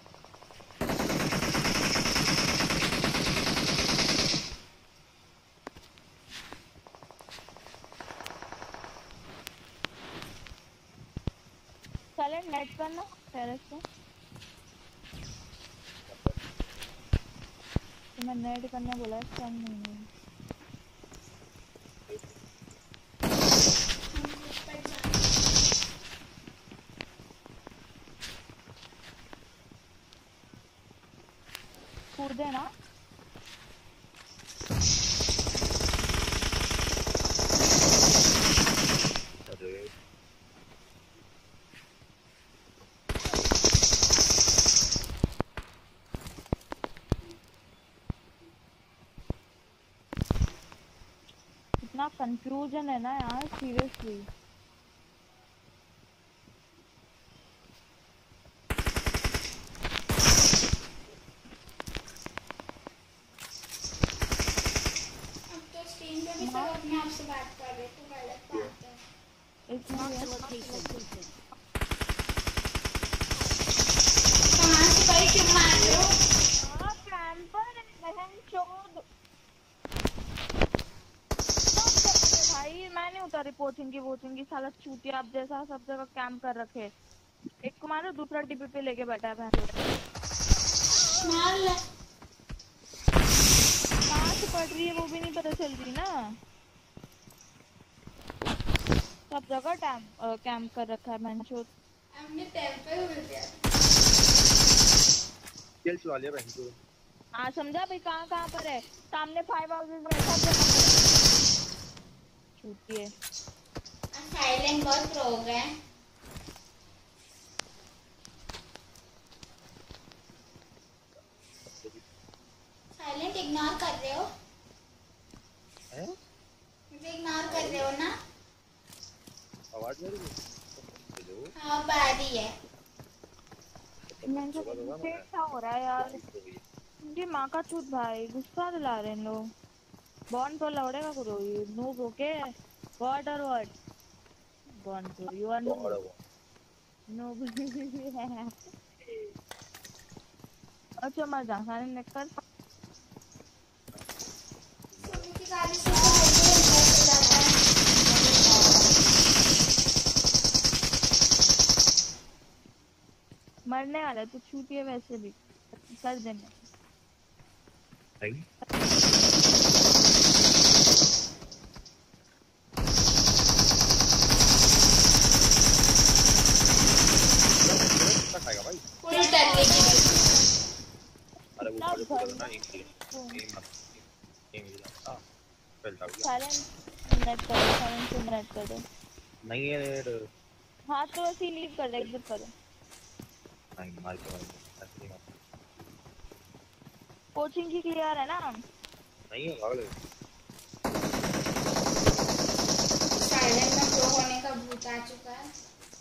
चलें नेट करना टेरेस पे। तो मैं नेट करने बोला स्टैंड नहीं है। हम ऊपर जाएं। कूदे ना। अरे इतना कंफ्यूजन है ना यार, सीरियसली। अब तो स्क्रीन पे भी सब अपने आप से बात कर रहे, तो गलत बात है। इसमें कहाँ से भाई क्यों मार रहे हो? हाँ, कैंपर है, बहन चोद। भाई मैं नहीं उतारी पोचिंग की वोचिंग की, साला चूतिया आप जैसा सब जगह कैंप कर रखे। एक को मारो, दूसरा टीपी पे लेके बैठा है भैंस। मार ले। कहाँ से पड़ रही है वो भी नहीं पता चल रही ना। सब जगह टैम कैंप कर रखा है मैंने। हमने टेम्पल हो गया। किल चला लिया बहन को। हाँ समझा भाई, कहाँ कहाँ पर है। सामने फाइव हाउसेस में सब जगह छूटी है। साइलेंट बहुत प्रो हो गए। साइलेंट इग्नोर कर रहे हो? हैं? मुझे इग्नोर कर रहे हो ना? आवाज आ रही है? हाँ अब आ रही है। मैंने क्या हो रहा है यार, ये माँ का चूत भाई, गुस्सा दिला रहे हैं लोग। बॉन्ड तो लौड़ेगा करो ये नूब ओके। व्हाट और व्हाट बॉन्ड तो यू आर नूब नूब। अच्छा मर जा सारे निकल। सोनी की गाड़ी से तो जाता है। मरने वाला तो छूटिए वैसे भी कर देंगे। नहीं खाएगा भाई। पूरी डर लेगी। अरे वो मुझे बोल रहा ना एक ये मत ये मिल जाता चल जाओ। साइलेंट नेट करो, साइलेंट नेट करो। नहीं है रेड। हाँ तो ऐसे ही लीव कर दे, एग्जिट करो। नहीं मार के मार ऐसे नहीं मार। कोचिंग की क्लियर है ना? नहीं है भाग ले। साइलेंट में प्रो होने का भूत आ चुका है।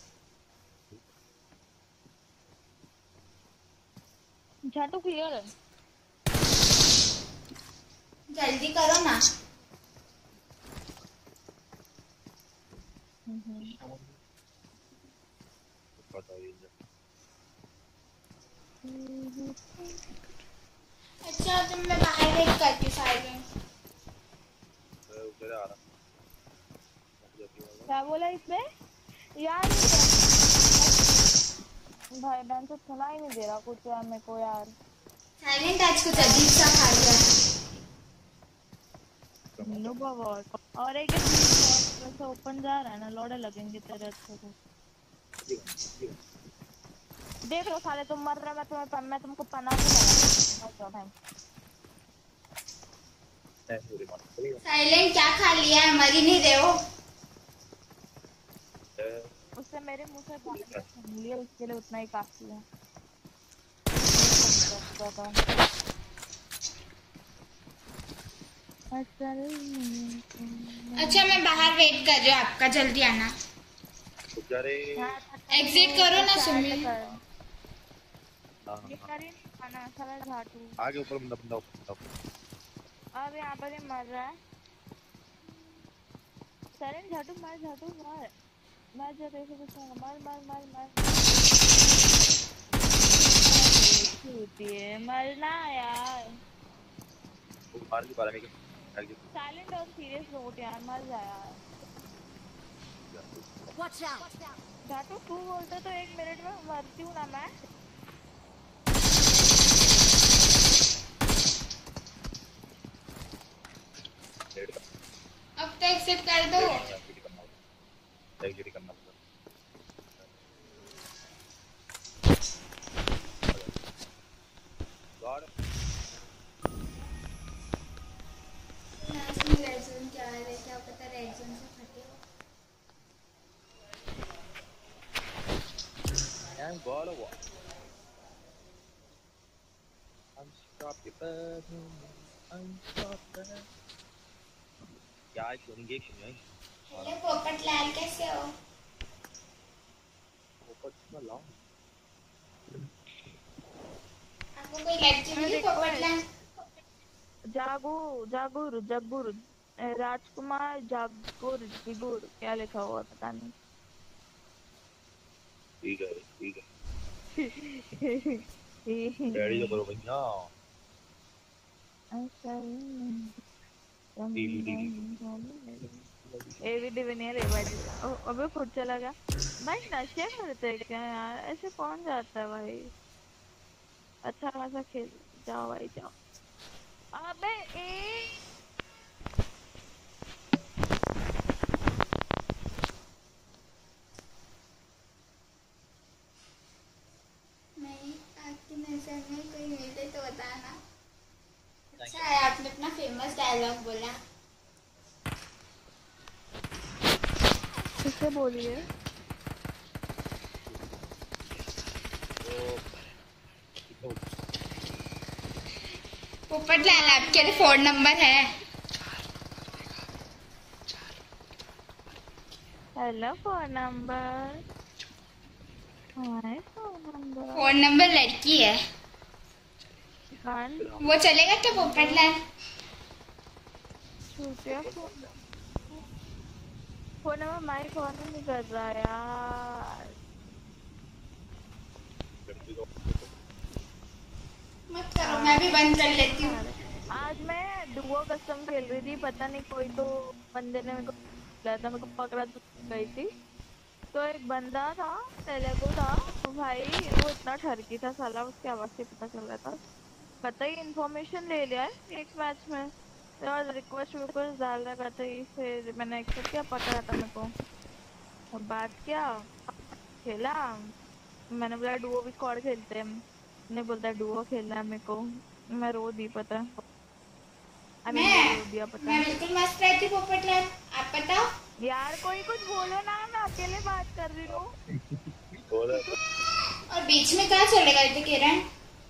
झाटू क्लियर है। जल्दी करो ना। अच्छा तुम मैं बाहर वेट करती हूँ साइलेंट। उधर आ रहा। क्या बोला इसमें यार? भाई बहन तो सुना ही नहीं दे रहा कुछ यार मेरे को यार। साइलेंट आज कुछ अजीब सा खा गया। नो बाबा और एक वैसे ओपन जा रहा है ना, लौड़े लगेंगे तेरे अच्छे को। देख लो साले तुम मर रहे, मैं तुम्हें मैं तुमको पना भी लगा भाई। साइलेंट क्या खा लिया है? मर ही नहीं रहे हो। उससे मेरे मुंह से बात सुन लिया, उसके लिए उतना ही काफी है। अच्छा मैं बाहर वेट कर रही हूँ आपका, जल्दी आना। एग्जिट करो ना सुमित। आगे ऊपर बंदा बंदा ऊपर। अब यहाँ पर ही मर रहा है। सरेन झाटू मार, झाटू मार मार जा कैसे कुछ मार मार मार मार मरना यार। मार के बारे में साइलेंट और सीरियस नोट यार, मर जा यार। Watch out! झाटू तू बोलते तो एक मिनट में मरती हूँ ना मैं। अब तो एक्सेप्ट कर दो। एग्जिट करना पड़ेगा। गॉड रेड जोन क्या है? क्या पता रेड जोन से फटे हो। I am God of War. Unstoppable, unstoppable. क्या है सोनी गेम सुन रही? हेलो पोपट लाल कैसे हो? पोपट ना लाओ। आपको कोई लड़की मिली पोपट लाल? जागू जागुर जगुर राजकुमार जागुर जिगुर क्या लिखा हुआ पता नहीं। ठीक है ठीक है। डैडी को करो भैया। अच्छा ए भी डिविनियर ए भाई। ओ अबे खुद चला गया भाई। नशे करते हैं क्या यार? ऐसे कौन जाता है भाई? अच्छा खासा खेल। जाओ भाई जाओ। अबे ए नहीं, आपकी नजर में कोई मिले तो बताना। अच्छा है आपने अपना फेमस डायलॉग बोला। किससे बोलिए? पोपट लाल आपके लिए फोन नंबर है। Hello phone number. Hi phone number. Phone number लड़की है। कान वो चलेगा क्या पोपट लाल? छूटिया phone. Phone number mic on नहीं कर रहा यार। मत करो, मैं भी बंद कर लेती हूँ। आज मैं डुओ कस्टम खेल रही थी, पता नहीं कोई तो बंदे ने मेरे को बुलाया था, मेरे को पकड़ा तो गई थी। तो एक बंदा था, तेलुगु था भाई, वो इतना ठरकी था साला, उसकी आवाज से पता चल रहा था। पता ही इन्फॉर्मेशन ले लिया है एक मैच में। तो रिक्वेस्ट विक्वेस्ट डाल रहा था, फिर मैंने एक्सेप्ट किया, पकड़ा था मेरे को। और बात क्या खेला, मैंने बोला डुओ भी स्क्वाड खेलते हैं, नहीं बोलता डुओ खेलना है मेरे को। मैं रो दी पता। अभी मैं रो दिया पता। मैं बिल्कुल मस्त रहती हूँ पोपट लाल, आप बताओ। यार कोई कुछ बोलो ना, मैं अकेले बात कर रही हूँ। और बीच में कहाँ चले गए थे किरण?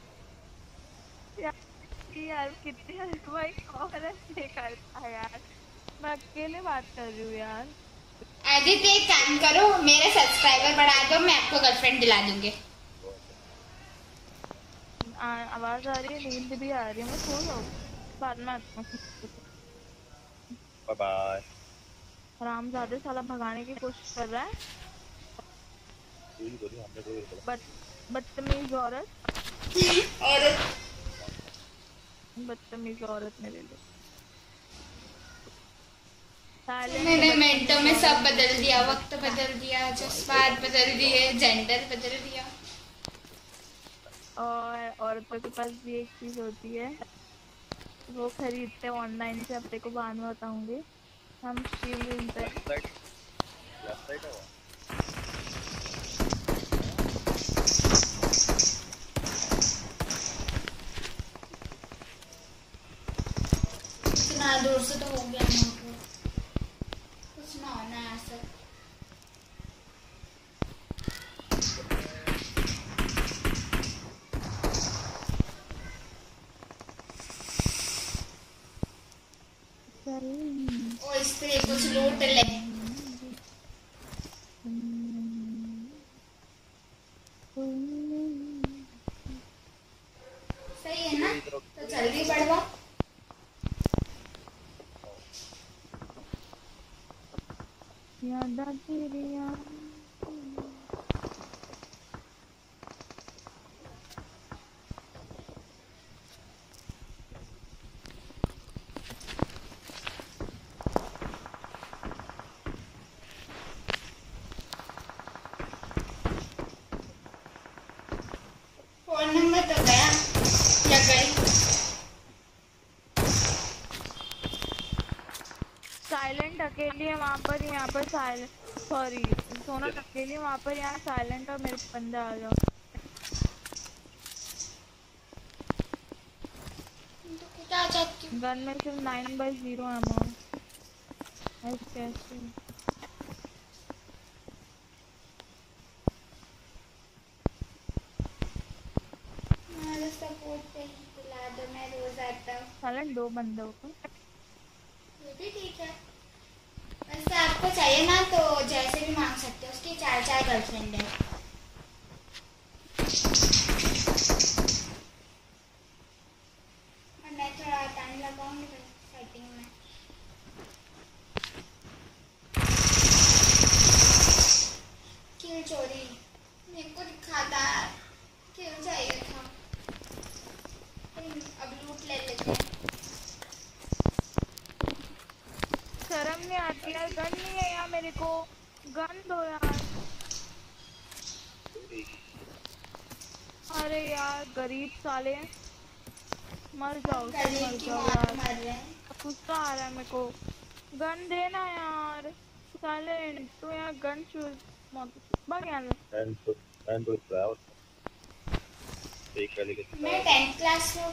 यार कितनी भाई कौन ऐसे करता है यार, मैं अकेले बात कर रही हूँ यार। आदित्य एक काम करो, मेरे सब्सक्राइबर बढ़ा दो, मैं आपको गर्लफ्रेंड दिला दूंगी। आवाज आ रही है, नींद भी आ रही है, मैं सो जाऊँ बाद में। Bye bye. हरामजादे साला भगाने की कोशिश कर रहा है। बद बदतमीज औरत। औरत बदतमीज औरत मेरे लिए। मैंने मिनटों में सब बदल दिया, वक्त बदल दिया, जज्बात बदल दिए, जेंडर बदल दिया। और औरतों के पास भी एक चीज होती है, वो खरीदते ऑनलाइन से, अपने को बाद में बताऊंगी। हम स्टील ढूंढते हैं। इतना दूर से तो हो गया हमको, कुछ ना होना ऐसा। ओ इस पे कुछ लूट ले। सही है ना, तो जल्दी बढ़वा। याद आती रिया। फोन नंबर तो गया या गई? साइलेंट अकेली है वहाँ पर, यहाँ पर साइलेंट, सॉरी सोनल अकेली है वहाँ पर, यहाँ साइलेंट और मेरे बंदा आ जाओ। क्या चाहती हूँ? गन में सिर्फ नाइन बाई जीरो एमो। ऐसे ऐसे मेरे सपोर्ट पे ही दिला दो, मैं रोज आता हूँ। साइलेंट दो बंदों को। ये भी ठीक है, वैसे आपको चाहिए ना तो जैसे भी मांग सकते हो, उसकी चार चार गर्लफ्रेंड है। और मैं थोड़ा टाइम लगाऊंगी सेटिंग में। किल चोरी मेरे को दिखाता है, किल चाहिए था। अब लूट ले लेते हैं। शर्म नहीं आती यार गन नहीं है यार मेरे को, गन दो यार। अरे यार गरीब साले, मर जाओ मर जाओ यार, गुस्सा आ रहा है मेरे को। गन देना यार साले, तू यार गन चूज मत भाग यार। एंड तो एंड तो ट्रैवल एक वाले के मैं टेंथ क्लास में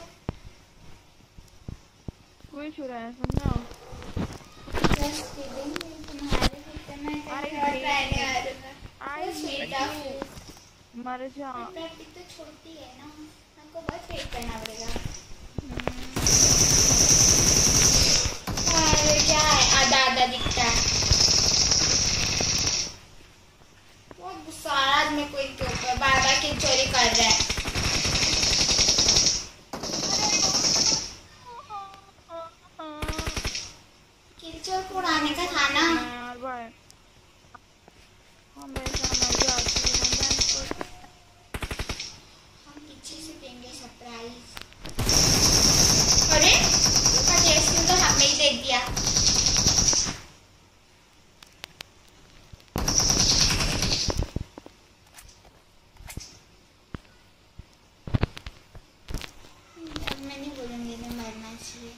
कोई छुरा है समझो। जस्ट किडिंग, तुम्हारे कितने ट्राई आ रहा है। आई मर जा। प्रैक्टिस तो छोटी है ना, हमको बहुत वेट करना पड़ेगा। अरे क्या है, आधा आधा दिखता है। बहुत गुस्सा आ रहा है मेरे को इनके ऊपर, बार बार किल चोरी कर रहा है। किल चोर को उड़ाने का था ना यार भाई, हमेशा मजा आती है। हम पीछे से देंगे सरप्राइज। अरे उसका टेस्ट तो हमें ही दे दिया। अब मैं नहीं बोलूंगी इन्हें मरना चाहिए।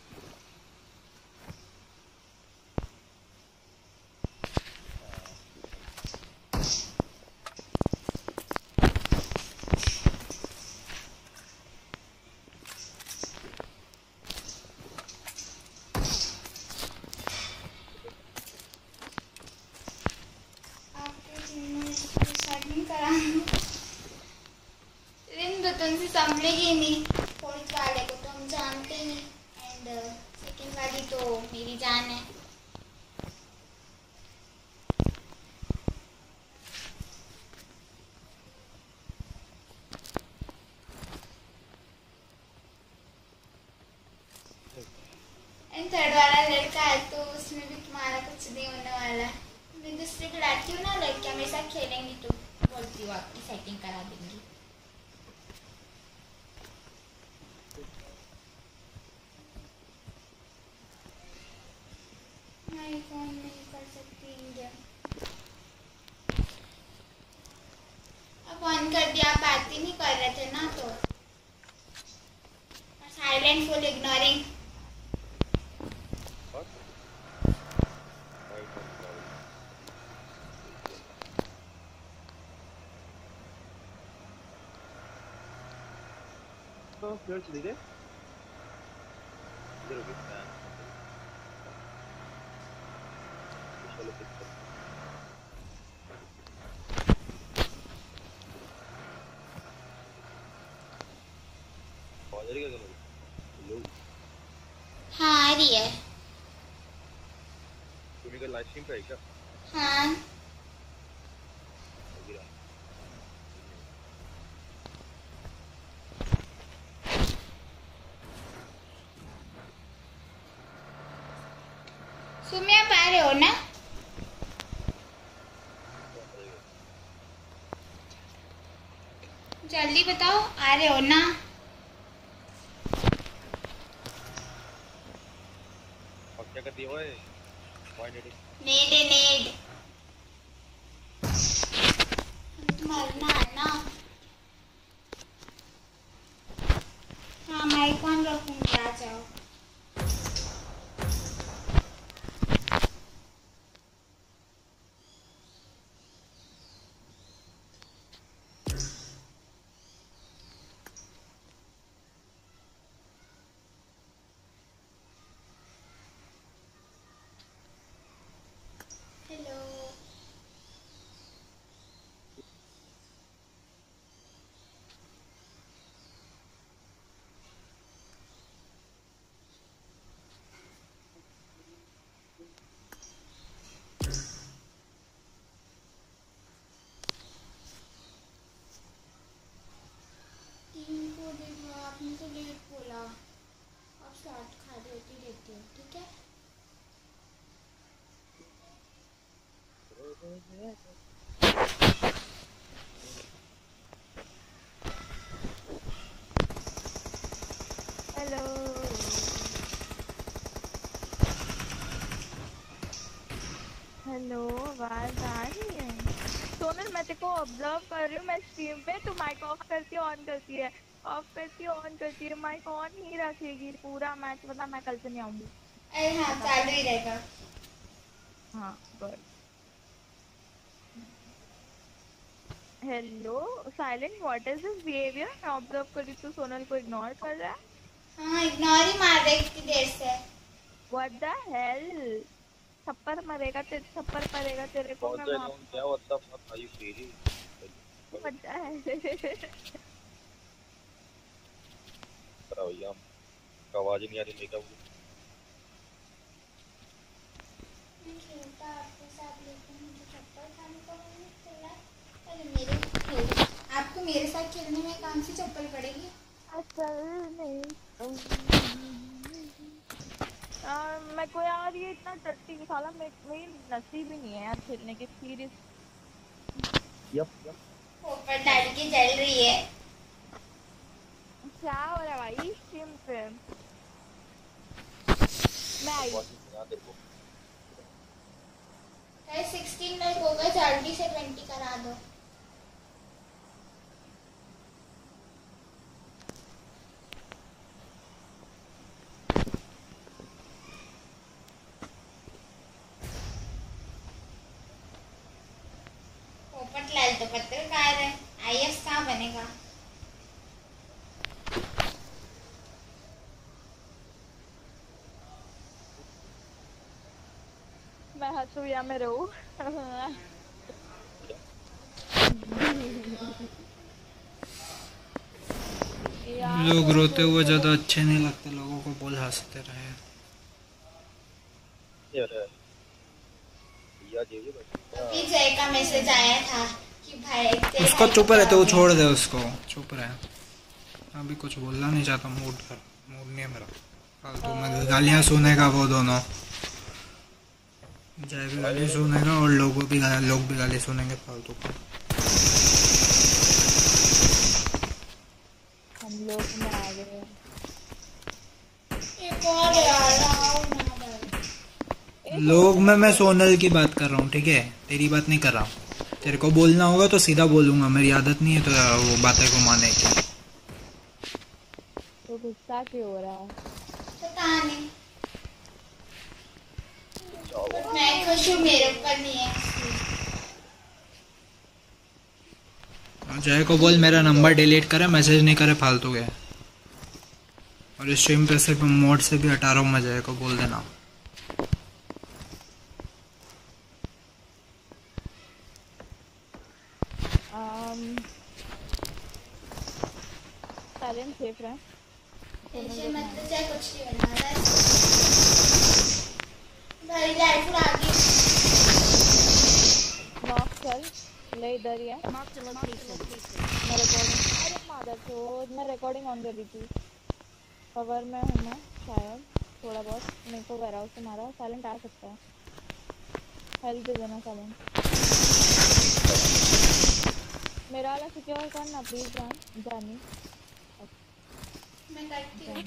तुमसे संभलेगी नहीं, फोर्थ वाले को तो हम जानते ही, एंड सेकंड वाली तो मेरी जान है। एंड थर्ड वाला लड़का है तो उसमें भी तुम्हारा कुछ नहीं होने वाला है। मैं दूसरे को लाती हूँ ना लड़कियाँ मेरे साथ खेलेंगी तो बोलती हूँ आपकी सेटिंग करा देंगी। नहीं फोन नहीं कर सकती इंडिया। अब ऑन कर दिया, आप बात ही नहीं कर रहे थे ना तो। Silent full ignoring. तो फिर चली गए इधर भी है चलो पिक्चर कॉल करेगा करो। हाँ आ रही है। तुम्हें का लाइव स्ट्रीम पे है क्या? हाँ सुमिया आप आ रहे हो ना? जल्दी बताओ आ रहे हो ना? और क्या करती हो? नेड है नेड। मरना है ना? हाँ माइक ऑन रखूंगी, आ जाओ। हेलो टीम को देखो, आपने तो लेट बोला, आप स्टार्ट खा देती रहती हो, ठीक है? हेलो हेलो, आवाज आ रही है? सोनल मैं तेरे को ऑब्जर्व कर रही हूँ, मैं स्ट्रीम पे तू माइक ऑफ करती है ऑन करती है, ऑफ करती है ऑन करती है, माइक ऑन ही रखेगी पूरा मैच, वरना मैं कल से नहीं आऊंगी। अरे हाँ चालू ही रहेगा। हाँ good. Hello silent, what is this behaviour? मैं ऑब्जर्व कर रही हूँ सोनल को इग्नोर कर रहा है। हाँ इग्नोर ही मार रहे इतनी देर से। What the hell? थप्पड़ मरेगा तेरे, थप्पड़ पड़ेगा तेरे को। मैं वहाँ क्या what the fuck are you feeling? What the hell? भैया आवाज नहीं आ रही मेरा। खेलता आपके साथ लेकिन मुझे चप्पल खाने को नहीं चला। अरे मेरे खेल आपको मेरे साथ खेलने में कौन सी चप्पल पड़ेगी? असल नहीं यार मैं को यार ये इतना टट्टी साला मेरी नसीब ही नहीं है यार खेलने की सीरीज। यप यप ऊपर डैडी की जल रही है। क्या हो रहा है भाई स्ट्रीम पे? मैं आई सिक्सटीन लाइक हो गए, जल्दी से ट्वेंटी करा दो। पोपट लाल तो पत्रकार है, आई ए एस कहाँ बनेगा? मैं हसूया में रहूं। लोग रोते हुए ज्यादा अच्छे नहीं लगते, लोगों को बोल हंसते रहे। अभी जय का मैसेज आया था कि भाई उसको चुप रहते, वो छोड़ दे उसको, चुप रहे। अभी कुछ बोलना नहीं चाहता, मूड कर मूड नहीं है मेरा। फालतू में गालियाँ सुनेगा वो दोनों, जय भी गाली सुनेगा और लोगों भी लोग भी गाली सुनेंगे फालतू को। हम लोग में आ गए। एक और यार लोग में मैं सोनल की बात कर रहा हूँ, ठीक है, तेरी बात नहीं कर रहा हूँ। तेरे को बोलना होगा तो सीधा बोलूंगा, मेरी आदत नहीं है तो वो बातें को माने की। तो गुस्सा क्यों हो रहा है? पता नहीं, मैं खुश हूँ, मेरे ऊपर नहीं है। जय को बोल मेरा नंबर डिलीट करे, मैसेज नहीं करे फालतू के। और इस स्ट्रीम पे सिर्फ मोड से भी हटा रहा हूँ मैं, जय को बोल देना। साइलेंट सेफ रहे। टेंशन मत ले, चाहे कुछ नहीं होने वाला है। भाई लाइफ आ गई। नॉक चल ले इधर ही है। मैं रिकॉर्डिंग, अरे मादर चोद, मैं रिकॉर्डिंग ऑन कर रही थी। कवर में हूँ मैं शायद थोड़ा बहुत, मेरे को वेयर हाउस से मारा। साइलेंट आ सकता है, हेल्प दे देना साइलेंट। मेरा वाला सिक्योर करना प्लीज जान जानी। मैं करती हूँ।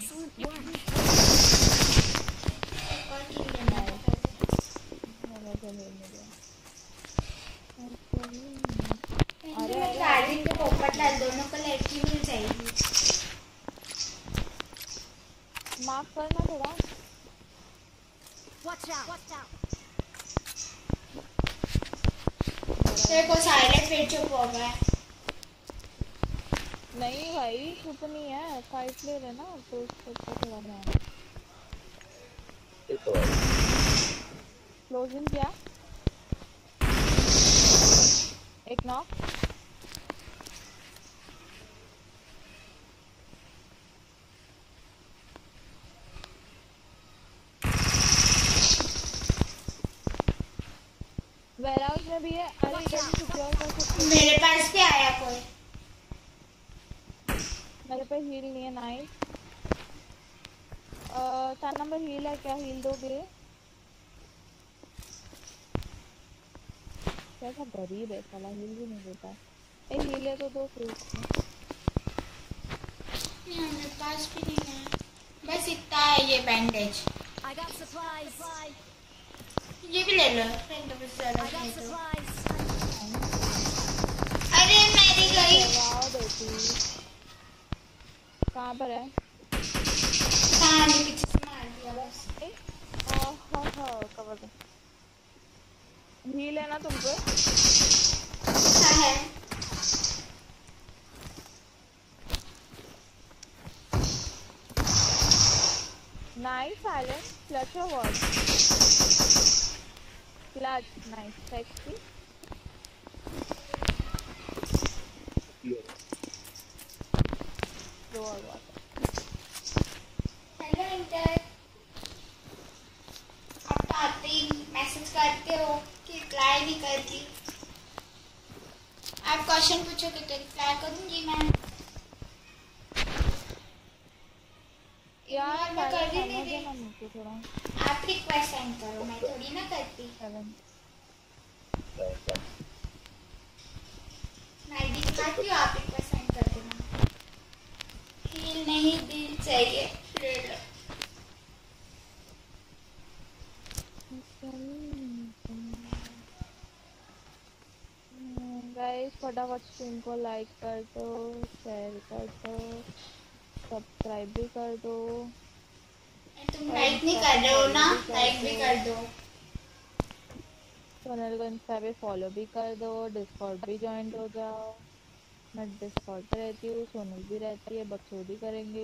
अरे गाड़ी के पोपट लाल दोनों को लड़की मिल जाएगी। माफ करना थोड़ा। Watch out! Watch out! तेरे को साइलेंट फिर चुप हो गया। नहीं भाई चुप नहीं है, फाइट ले रहे ना तो उसको थोड़ा मैं क्लोजिंग किया। एक नॉक। वेयरहाउस में भी है। अरे इधर भी सिक्योर कर सकते। मेरे पास भी आया कोई। मेरे पे हील नहीं है। नाइस। चार नंबर हील है क्या? हील दोगे? कैसा गरीब है साला, हील भी नहीं देता। ए हील है तो दो फ्रूट। मेरे पास भी नहीं है, बस इतना है ये बैंडेज। I got supplies. ये भी ले लो फ्रेंड तो ज्यादा I got नहीं तो। supplies. अरे मेरी गई वाओ बेटी कहाँ पर है? कहाँ नहीं पीछे से मार दिया बस। ओह हो हो कवर दो। हील है ना तुम पे? हाँ है। Nice silent. Clutch or what? Clutch. Nice. Sexy. Slow or what? Hello enter. अब तो आते ही मैसेज करते हो कि रिप्लाई नहीं करती। आप क्वेश्चन पूछोगे तो रिप्लाई करूंगी मैं। यार मैं कर दी समझ नहीं है ना रही। मुझे थोड़ा। आप रिक्वेस्ट सेंड करो मैं थोड़ी ना करती। Seven. मैं आईडी दिखाती हूँ आप रिक्वेस्ट सेंड कर देना। हील नहीं दिल चाहिए ले लो। गाइस फटाफट स्ट्रीम को लाइक कर दो, शेयर कर दो, सब्सक्राइब भी कर दो। तुम लाइक नहीं कर रहे हो ना, लाइक भी कर दो। चैनल को इंस्टा पे फॉलो भी कर दो, डिस्कॉर्ड भी ज्वाइन हो जाओ। मैं डिस्कॉर्ड पे रहती हूँ, सोनल भी रहती है, बकचोदी करेंगे।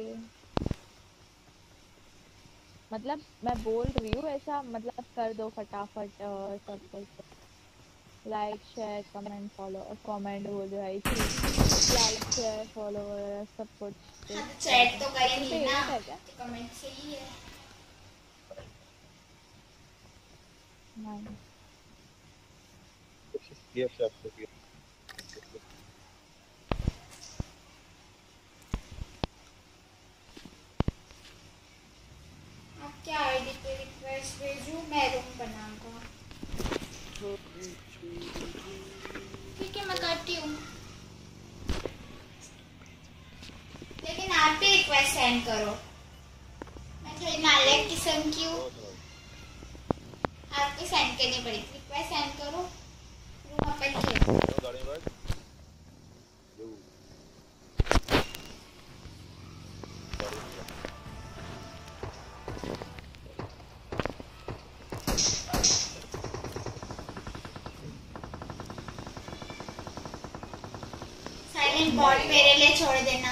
मतलब मैं बोल रही हूँ ऐसा, मतलब कर दो फटाफट और सब कुछ। लाइक शेयर कमेंट फॉलो और कमेंट बोल रहा है लाइक शेयर फॉलो वगैरह सब कुछ। चैट तो करेंगे ना, है क्या? तो कमेंट सही है। नहीं ये सब तो ये अब क्या आईडी पे रिक्वेस्ट भेजूं, मैं रूम बनाऊंगा। ठीक है मैं करती हूँ, लेकिन आप भी रिक्वेस्ट सेंड करो। मैं थोड़ी नालायक किस्म की हूँ, आपको सेंड करनी पड़ेगी। रिक्वेस्ट सेंड करो, रूम अपन खेलो। गाड़ी में बैठ यो साइलेंट बॉट मेरे लिए छोड़ देना।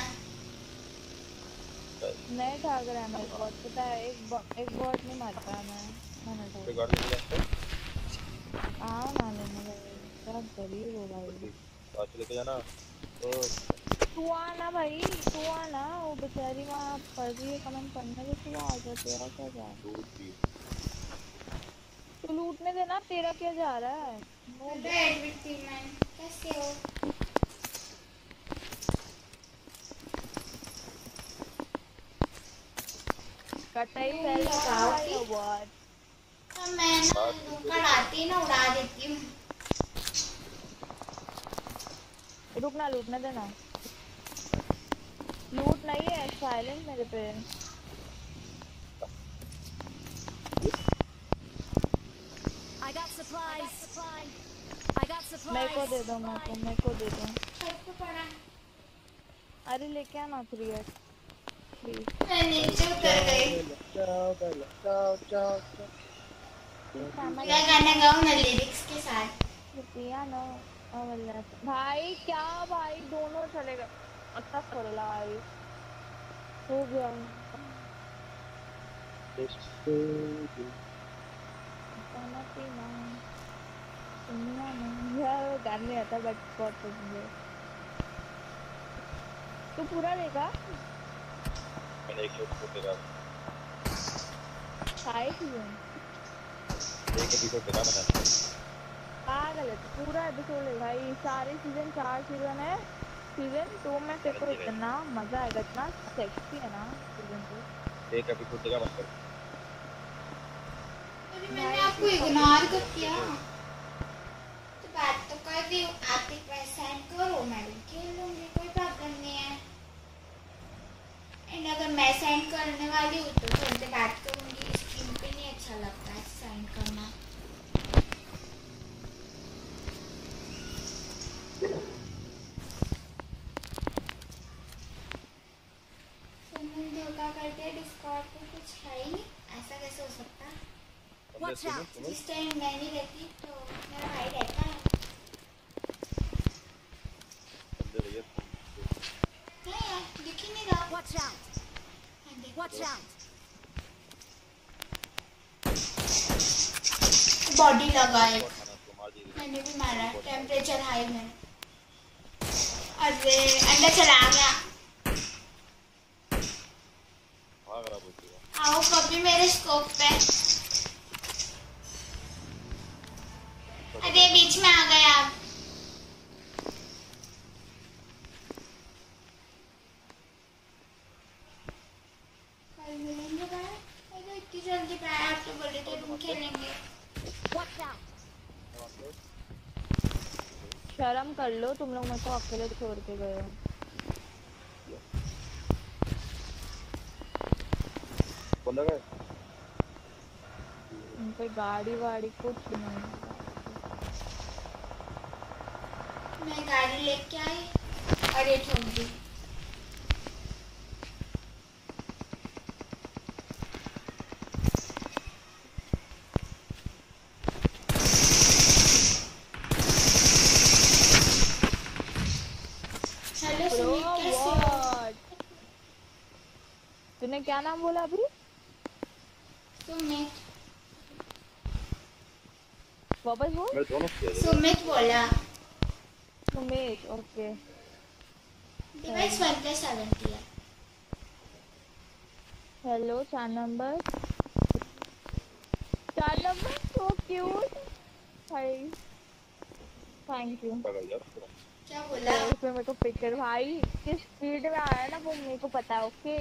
नहीं था अगर है मेरे को पता है, एक बॉ, एक बॉट नहीं मार पाया मैं। मैंने पे तो गाड़ी ले जाओ आओ ना लेने गए, क्या गरीब हो भाई। आज लेके जाना तो तू आना भाई, तू आना। वो बेचारी वहाँ पढ़ रही है, कमेंट पढ़ने के तू आ जा। तेरा क्या जा रहा है? तू लूटने देना, तेरा क्या जा रहा है? कैसे हो? कटाई पहले लगाओ व्हाट? तो मैं ना नुक्कड़ आती ना उड़ा देती हूँ। रुकना, लूटने देना। लूट नहीं है, साइलेंट मेरे पे। I got supplies. I got supplies. मेरे को दे दो, मेरे को मेरे को दे दो। सबको पड़ा। अरे लेके आना थ्री एक्स प्लीज। मैं नीचे उतर गई। जाओ जाओ जाओ जाओ क्या गाना गाऊँ मैं लिरिक्स के साथ? पियानो भाई, क्या भाई दोनों चले गए। अच्छा खोला भाई, हो गया। खाना पीना सुनना नहीं यार, गाने आता बट बहुत पसंद है। तू पूरा देखा? मैंने एक एपिसोड देखा सारे सीजन एक एपिसोड देखा मैंने। पागल है, पूरा एपिसोड है भाई। सारे सीजन, चार सीजन है। सीजन टू में तेरे को इतना मजा आएगा, इतना सेक्सी है ना सीजन टू। एक एपिसोड देखा मत कर। मैंने आपको इग्नोर कर किया तो बात तो कर रही हूँ। आप एक वैसा करो, मैं भी खेल लूंगी, कोई प्रॉब्लम नहीं है। एंड अगर मैं साइन करने वाली हूँ तो तुमसे बात करूंगी। स्क्रीन पे नहीं अच्छा लगता है साइन करना। होगा करके डिस्कॉर्ड पे कुछ है ही नहीं, ऐसा कैसे हो सकता? Watch out! जिस टाइम मैं नहीं रहती तो मेरा भाई रहता है। नहीं यार दिख ही नहीं रहा। Watch out! Watch out! Body लगा है, मैंने भी मारा। टेम्परेचर हाई में। अरे अंडा चला गया। आओ कभी मेरे स्कोप पे। अरे बीच में आ गए आप। कल मिलेंगे बाहर? अरे इतनी जल्दी बाहर आप तो बोले थे तुम खेलेंगे। Watch out! शर्म कर लो, तुम लोग मेरे को अकेले छोड़ के गए हो। बोल गए उन पे गाड़ी वाड़ी कुछ नहीं। मैं गाड़ी लेके आई और ये ठोक दी। हेलो सुमित, कैसे हो? तूने क्या नाम बोला अभी? सुमित। वापस बोल। मैं दोनों किया सुमित बोला। Sumit, okay. Device one plus seventy है। हेलो चार नंबर। चार number so cute. Hi thank you. क्या बोला? उसमें मेरे को पिक्चर भाई किस स्पीड में आया ना वो मेरे को पता है। ओके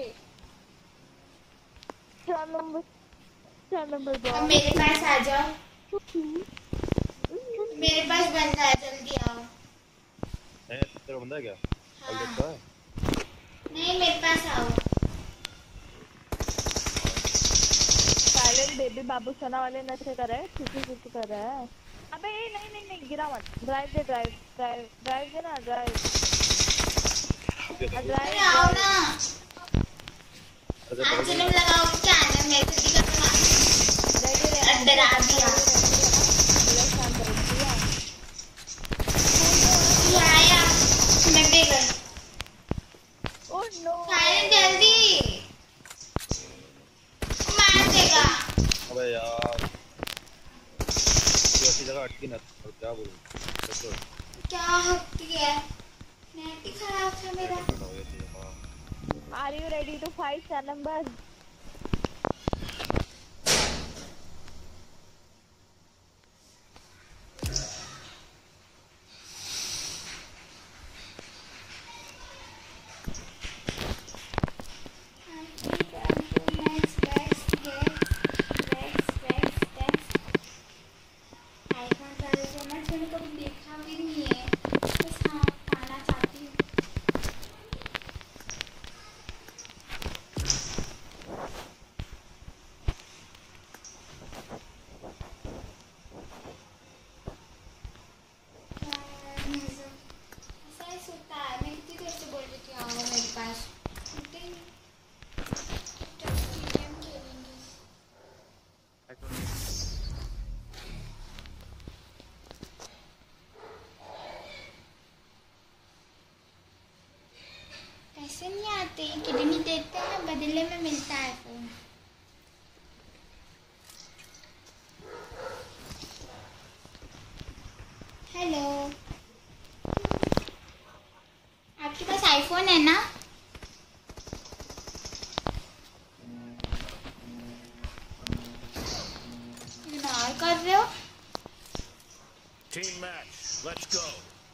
चार नंबर चार नंबर अब मेरे पास आ जाओ। मेरे पास बंदा है, जल्दी आओ। है तेरा बंदा है क्या? हाँ। देखता है नहीं मेरे पास आओ। साइलेंट बेबी बाबू सोना वाले नशे कर रहे हैं, चुकी चुकी कर रहा है। अबे नहीं नहीं नहीं गिरा मत। ड्राइव दे ड्राइव ड्राइव ड्राइव दे ना ड्राइव ड्राइव आओ ना। आप जन्म लगाओ क्या आना मेरे से दिखा तो अंदर आ दिया। ये आया मैं भी गई। ओह नो साइलेंट जल्दी मार देगा। अबे यार ऐसी जगह अटकी ना और क्या बोलूं। क्या हकती है, नेट ही खराब था मेरा। Are you ready to fight चार नंबर? देखा भी नहीं है, बस हाँ पाना चाहती हूँ। ऐसा ही सोता है, मैं कितनी देर से बोल रही थी आओ मेरे पास, सुनते ही नहीं। गेम खेलेंगे। पैसे नहीं आते, किडनी देते हैं बदले में मिलता है फोन। हेलो आपके पास आईफोन है ना? इग्नोर कर रहे हो? Team match, let's go.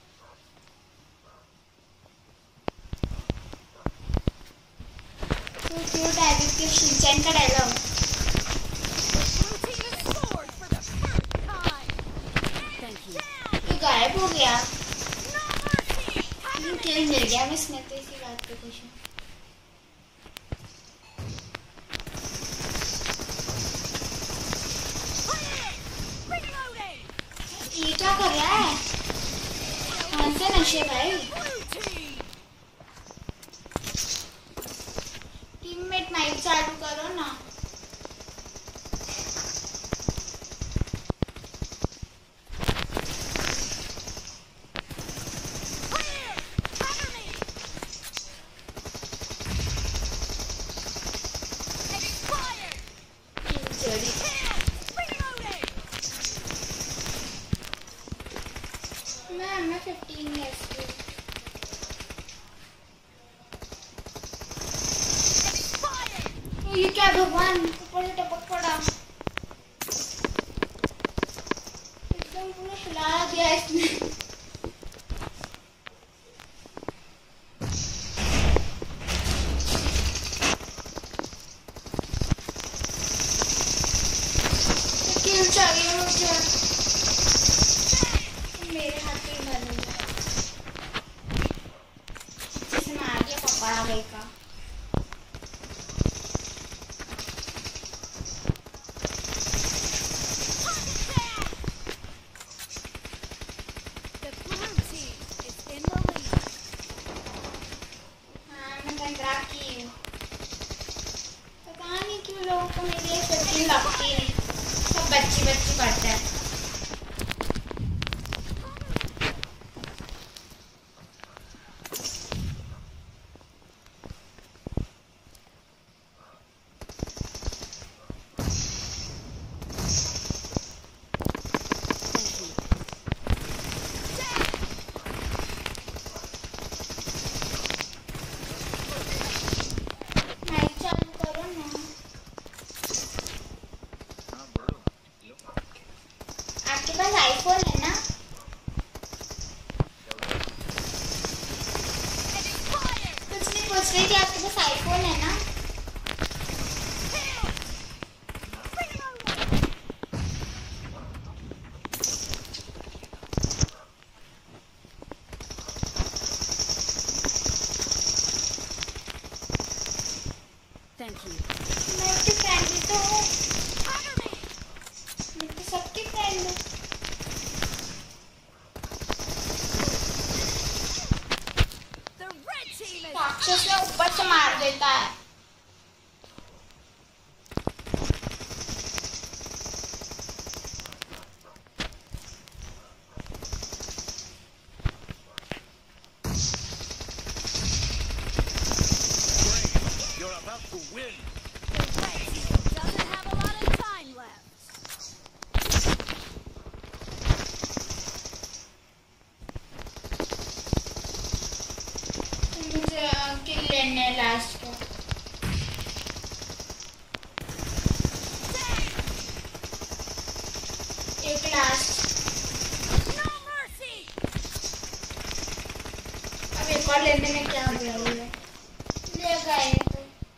तो क्यों डायरेक्ट शिनचैन का dialogue? Blue team has scored for the first time. Thank you. तू गायब हो गया। No mercy. खेल मिल गया मैं इसमें तो इसी बात पे खुश हूँ। Reloading. ये क्या कर रहा है? कौन से नशे भाई? Blue team. टीममेट तो ये क्या भगवान, ऊपर से टपक पड़ा, एकदम पूरा हिला दिया इसने। किल चाहिए मुझे, मेरे हाथ पे ही मारूंगा। जिसने मार दिया पकड़ा गई का। The blue team is in the lead. हाँ मैं कंट्रा की हूँ। पता नहीं क्यों लोगों को मेरी ये फिल्म लगती नहीं, सब बच्ची बच्ची करते हैं। माइक चालू करो ना। हाँ बोलो। लो। आपके पास आईफोन है ना? कुछ नहीं पूछ रही थी, आपके पास आईफोन है ना? Thank you. मैं उसकी फ्रेंड भी तो हूँ, मैं तो सबकी फ्रेंड हूँ। The red team is राक्षस ने ऊपर से मार देता है। You're about to win. the red team doesn't have a lot of time left. मुझे किल लेने है लास्ट को। एक लास्ट, No mercy. अब एक और लेने में क्या हो गया है? ले गए तो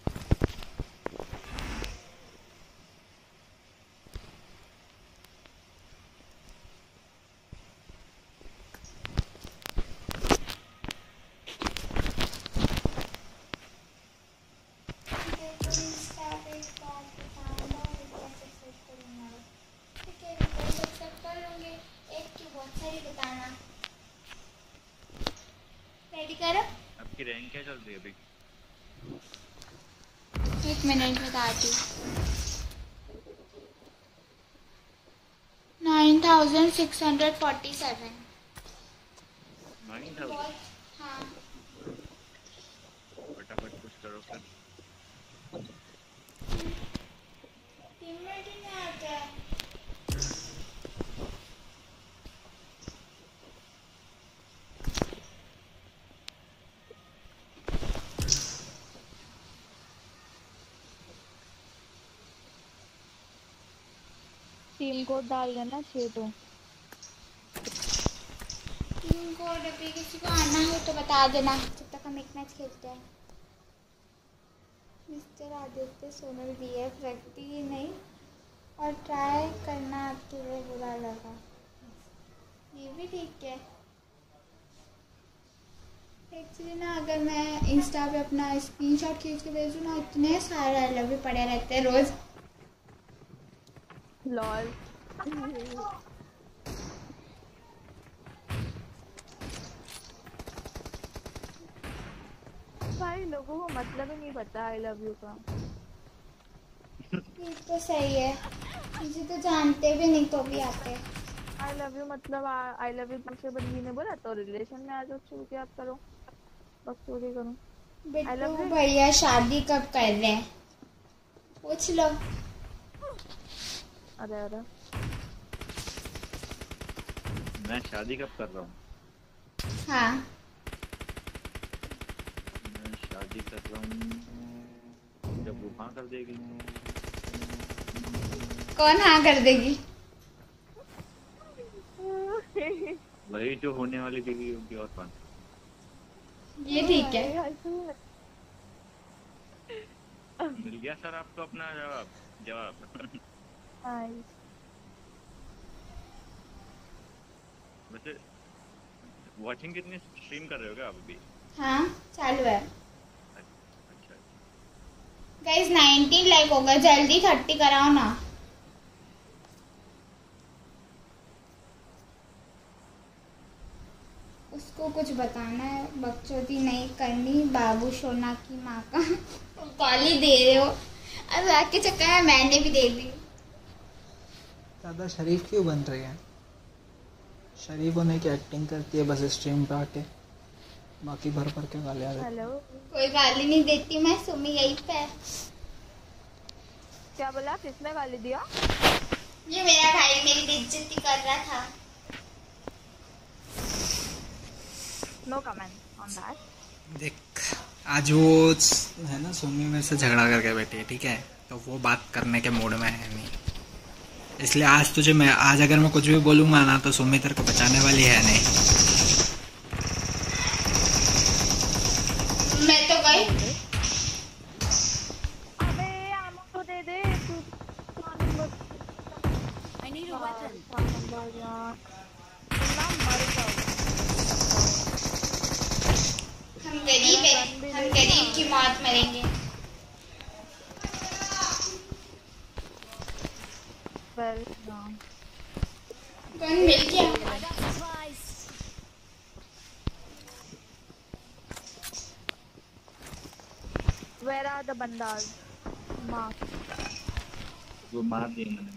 रेडी करो। आपकी रैंक क्या चल रही है अभी? एक मिनट बताती हूँ। Nine thousand six hundred forty seven. Nine thousand. हाँ फटाफट कुछ करो फिर। तीन मिनट ही नहीं आता है। टीम कोड डाल देना छः तो। टीम कोड अभी किसी को आना हो तो बता देना, जब तक हम एक मैच खेलते हैं। मिस्टर आदित्य सोनल बीएफ रखती ही नहीं और ट्राई करना आपके लिए बुरा लगा, ये भी ठीक है। एक्चुअली ना अगर मैं इंस्टा पे अपना स्क्रीनशॉट खींच के भेजूँ ना, इतने सारे आई लव यू पड़े रहते हैं रोज। लॉल भाई लोगों को मतलब ही नहीं पता आई लव यू का। ये तो सही है, मुझे तो जानते भी नहीं तो भी आते। आई लव यू मतलब आई लव यू दूसरे बंदी ने बोला तो रिलेशन में आ जाओ, शुरू क्या आप करो, बस चोरी करो। I love Bittu you. भैया शादी कब कर रहे हैं पूछ लो। अरे अरे मैं शादी कब कर रहा हूँ? हाँ मैं शादी कर रहा हूँ जब वो हाँ कर देगी। कौन हाँ कर देगी? वही जो होने वाली देगी होगी और कौन। ये ठीक है। मिल गया सर आपको अपना जवाब जवाब वैसे वॉचिंग कितनी स्ट्रीम कर रहे हो क्या आप अभी? हाँ चालू है। अच्छा गाइस नाइनटीन लाइक होगा, जल्दी थर्टी कराओ ना। उसको कुछ बताना है, बकचोदी नहीं करनी। बाबू सोना की माँ का गाली दे रहे हो। अब आके चक्कर है मैंने भी दे दी। ज़्यादा शरीफ क्यों बन रही है? शरीफ होने की एक्टिंग करती है बस स्ट्रीम पे आके, बाकी भर भर के गाली आ हेलो कोई गाली नहीं देती मैं, सुमी यही पे। क्या बोला? किसने गाली दिया? ये मेरा भाई मेरी बेइज्जती कर रहा था। No comment on that. देख आज वो है ना सुमी में से झगड़ा करके बैठी है, ठीक है, तो वो बात करने के मूड में है नहीं, इसलिए आज तुझे मैं आज अगर मैं कुछ भी बोलूँगा ना तो सुमी तेरे को बचाने वाली है नहीं। मैं तो गई। अबे आमो को दे दे तू। I need a weapon. हम गरीब है, हम गरीब की मौत मरेंगे। Well, no. कौन मिल गया? I got supplies. Where are the bandas? Mark. वो मार दिए मैंने।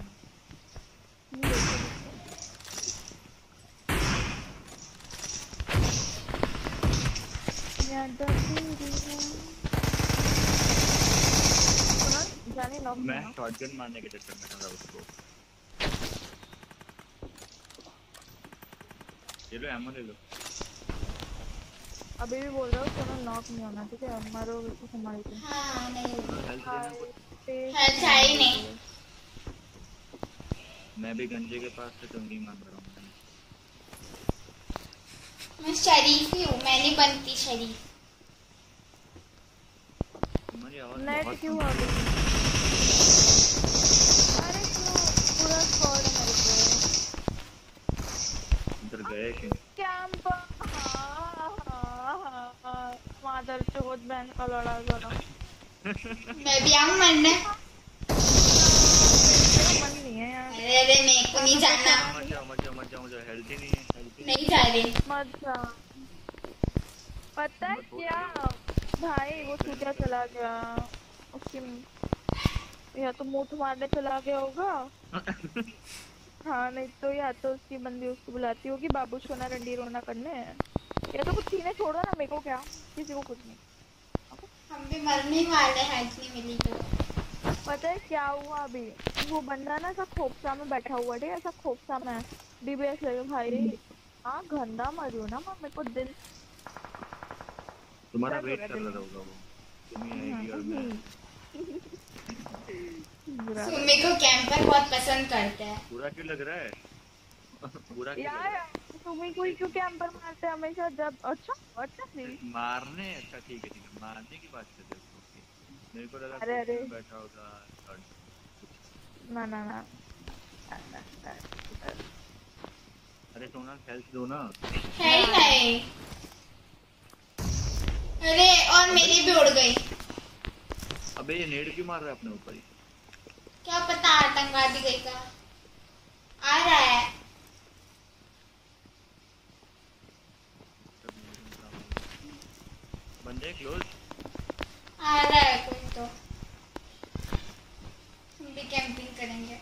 मैं शॉटगन मारने के चक्कर में था उसको। ये लो एमो ले लो। अभी भी बोल रहा हूँ सोनल नॉक नहीं होना, ठीक है? मारो इसको संभाल के। हाँ नहीं हेल्थ हेल्थ है ही नहीं। मैं भी गंजे के पास से तो नहीं मार रहा हूँ। मैं शरीफ ही हूँ, मैं नहीं बनती शरीफ। तुम्हारी आवाज नेट बहुत क्यों आ गई? अरे क्यों पूरा स्क्वाड है मेरे पे। इधर गए कि कैंप मादर चोद बहन का लड़ा जरा। मैं भी आऊँ मरने। मन नहीं है यार। अरे अरे मेरे को नहीं जाना। मत जाओ मत जाओ मत जाओ, मुझे हेल्थ ही नहीं है, हेल्थ ही नहीं जा रही। मत जा। पता है क्या भाई, वो सूर्या चला गया, उसकी या तो मुंह मारने चला गया होगा। हाँ नहीं तो या तो उसकी बंदी उसको बुलाती होगी बाबू सोना रंडी रोना करने, या तो कुछ सीने छोड़ो ना, मेरे को क्या, किसी को कुछ नहीं। हम भी मरने ही वाले हैं, इतनी मिली तो। पता है क्या हुआ अभी? वो बंदा ना ऐसा खोपसा में बैठा हुआ, ठीक है, ऐसा खोपसा में डीबीएस लगे भाई। हाँ गंदा मरियो ना मैं, मेरे को दिल तुम्हारा वेट कर रहा होगा वो, तुम ही आएगी और मैं। सुमी को कैंपर बहुत पसंद करते हैं। बुरा क्यों लग रहा है? बुरा क्यों लग रहा यार तुम्हें कोई क्यों कैंपर मारते हैं हमेशा जब? अच्छा अच्छा है? मारने अच्छा ठीक है ठीक है, मारने की बात करते हो। मेरे को लगा अरे अरे बैठा होगा। ना ना ना अरे सोना हेल्थ दो ना। है ही नहीं। अरे और मेरी भी उड़ गई। अबे ये नेड क्यों मार रहा है अपने ऊपर ही? क्या पता आतंकवादी गई का आ रहा है। बंदे क्लोज आ रहा है कोई तो, हम भी कैंपिंग करेंगे।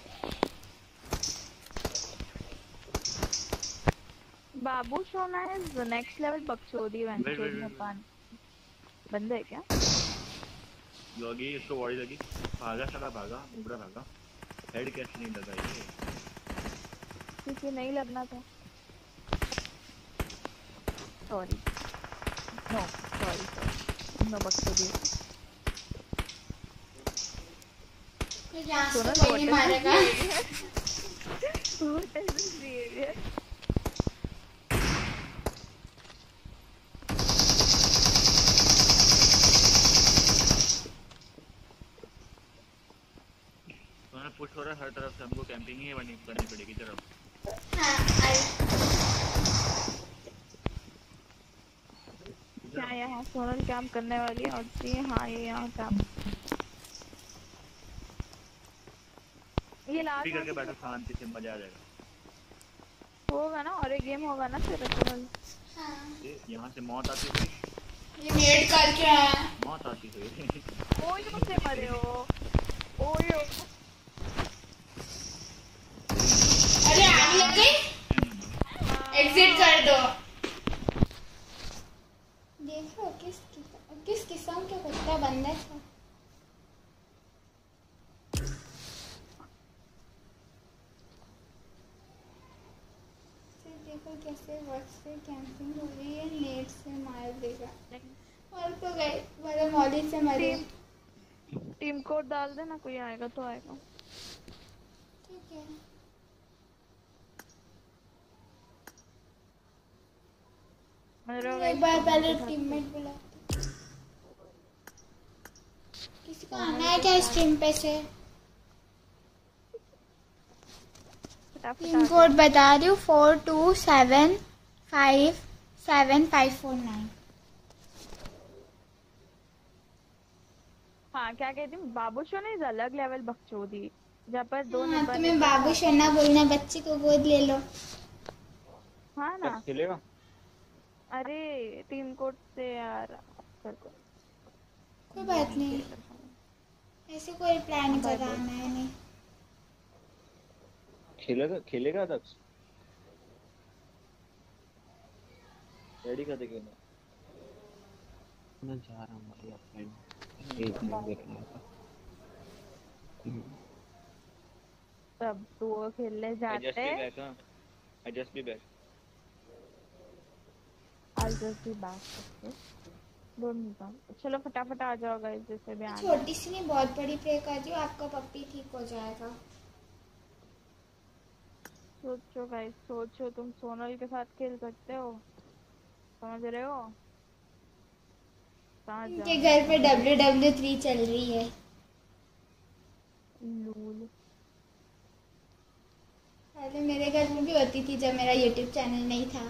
बाबू सोना है नेक्स्ट लेवल बकचोदी वेंचर में पान बंदे है क्या? लगी इसको बॉडी लगी, भागा साला भागा, ऊपर भागा। हेड कैसे नहीं लगा ये? क्योंकि नहीं लगना था। Sorry no sorry sorry no बकचोदी। यहाँ से सोनल, कोई what नहीं is मारेगा। What is this behavior? तो पुश हो रहा है हर तरफ से, हमको कैंपिंग ही बनी करनी पड़ेगी तरफ। हाँ आई क्या यहाँ सोनल काम करने वाली है और ये हाँ ये यहाँ काम ये लास्ट करके बैठो शांति से, मजा आ जाएगा। होगा ना और एक गेम होगा ना फिर सोनल। हाँ ये यहाँ से मौत आती हुई, ये नेट करके आया। मौत आती हुई। ओयो से मरे हो ओयो। अरे आग लग गई, एग्जिट कर दो। देखो किस किस किस्म के कुत्ता बंदा था। देखो कैसे वर्क से कैंपिंग हो रही है, नेट से मार देगा। और तो गए मेरे मॉली से मरे। टीम कोड डाल देना, कोई आएगा तो आएगा। ठीक है एक बार पहले टीममेट बुलाते। किसी को आना है क्या स्ट्रीम पे से? पिन कोड बता रही हूँ four two seven five seven five four nine. हाँ क्या कहती हूँ, बाबू शो नहीं अलग लेवल बकचोदी जहाँ पर दो हाँ, नंबर तुम्हें बाबू शोना बोलना, बच्ची को गोद ले लो। हाँ ना खेलेगा। अरे टीम कोड से यार कोई बात नहीं, ऐसे कोई प्लान कराना है नहीं। खेलेगा खेलेगा तक रेडी कर देंगे ना। मैं जा रहा हूँ भाई अपने एक दिन देखने का। तब तो खेलने जाते हैं। I just be back. I'll just be back. Okay. Don't come. चलो फटाफट आ जाओ गाइस, जैसे भी आना। छोटी सी नहीं बहुत बड़ी प्रे कर दी, आपका पप्पी ठीक हो जाएगा। सोचो गाइस, सोचो तुम सोनल के साथ खेल सकते हो, समझ रहे हो? इनके घर पे डब्ल्यू डब्ल्यू थ्री चल रही है। लूल। पहले मेरे घर में भी होती थी जब मेरा यूट्यूब चैनल नहीं था।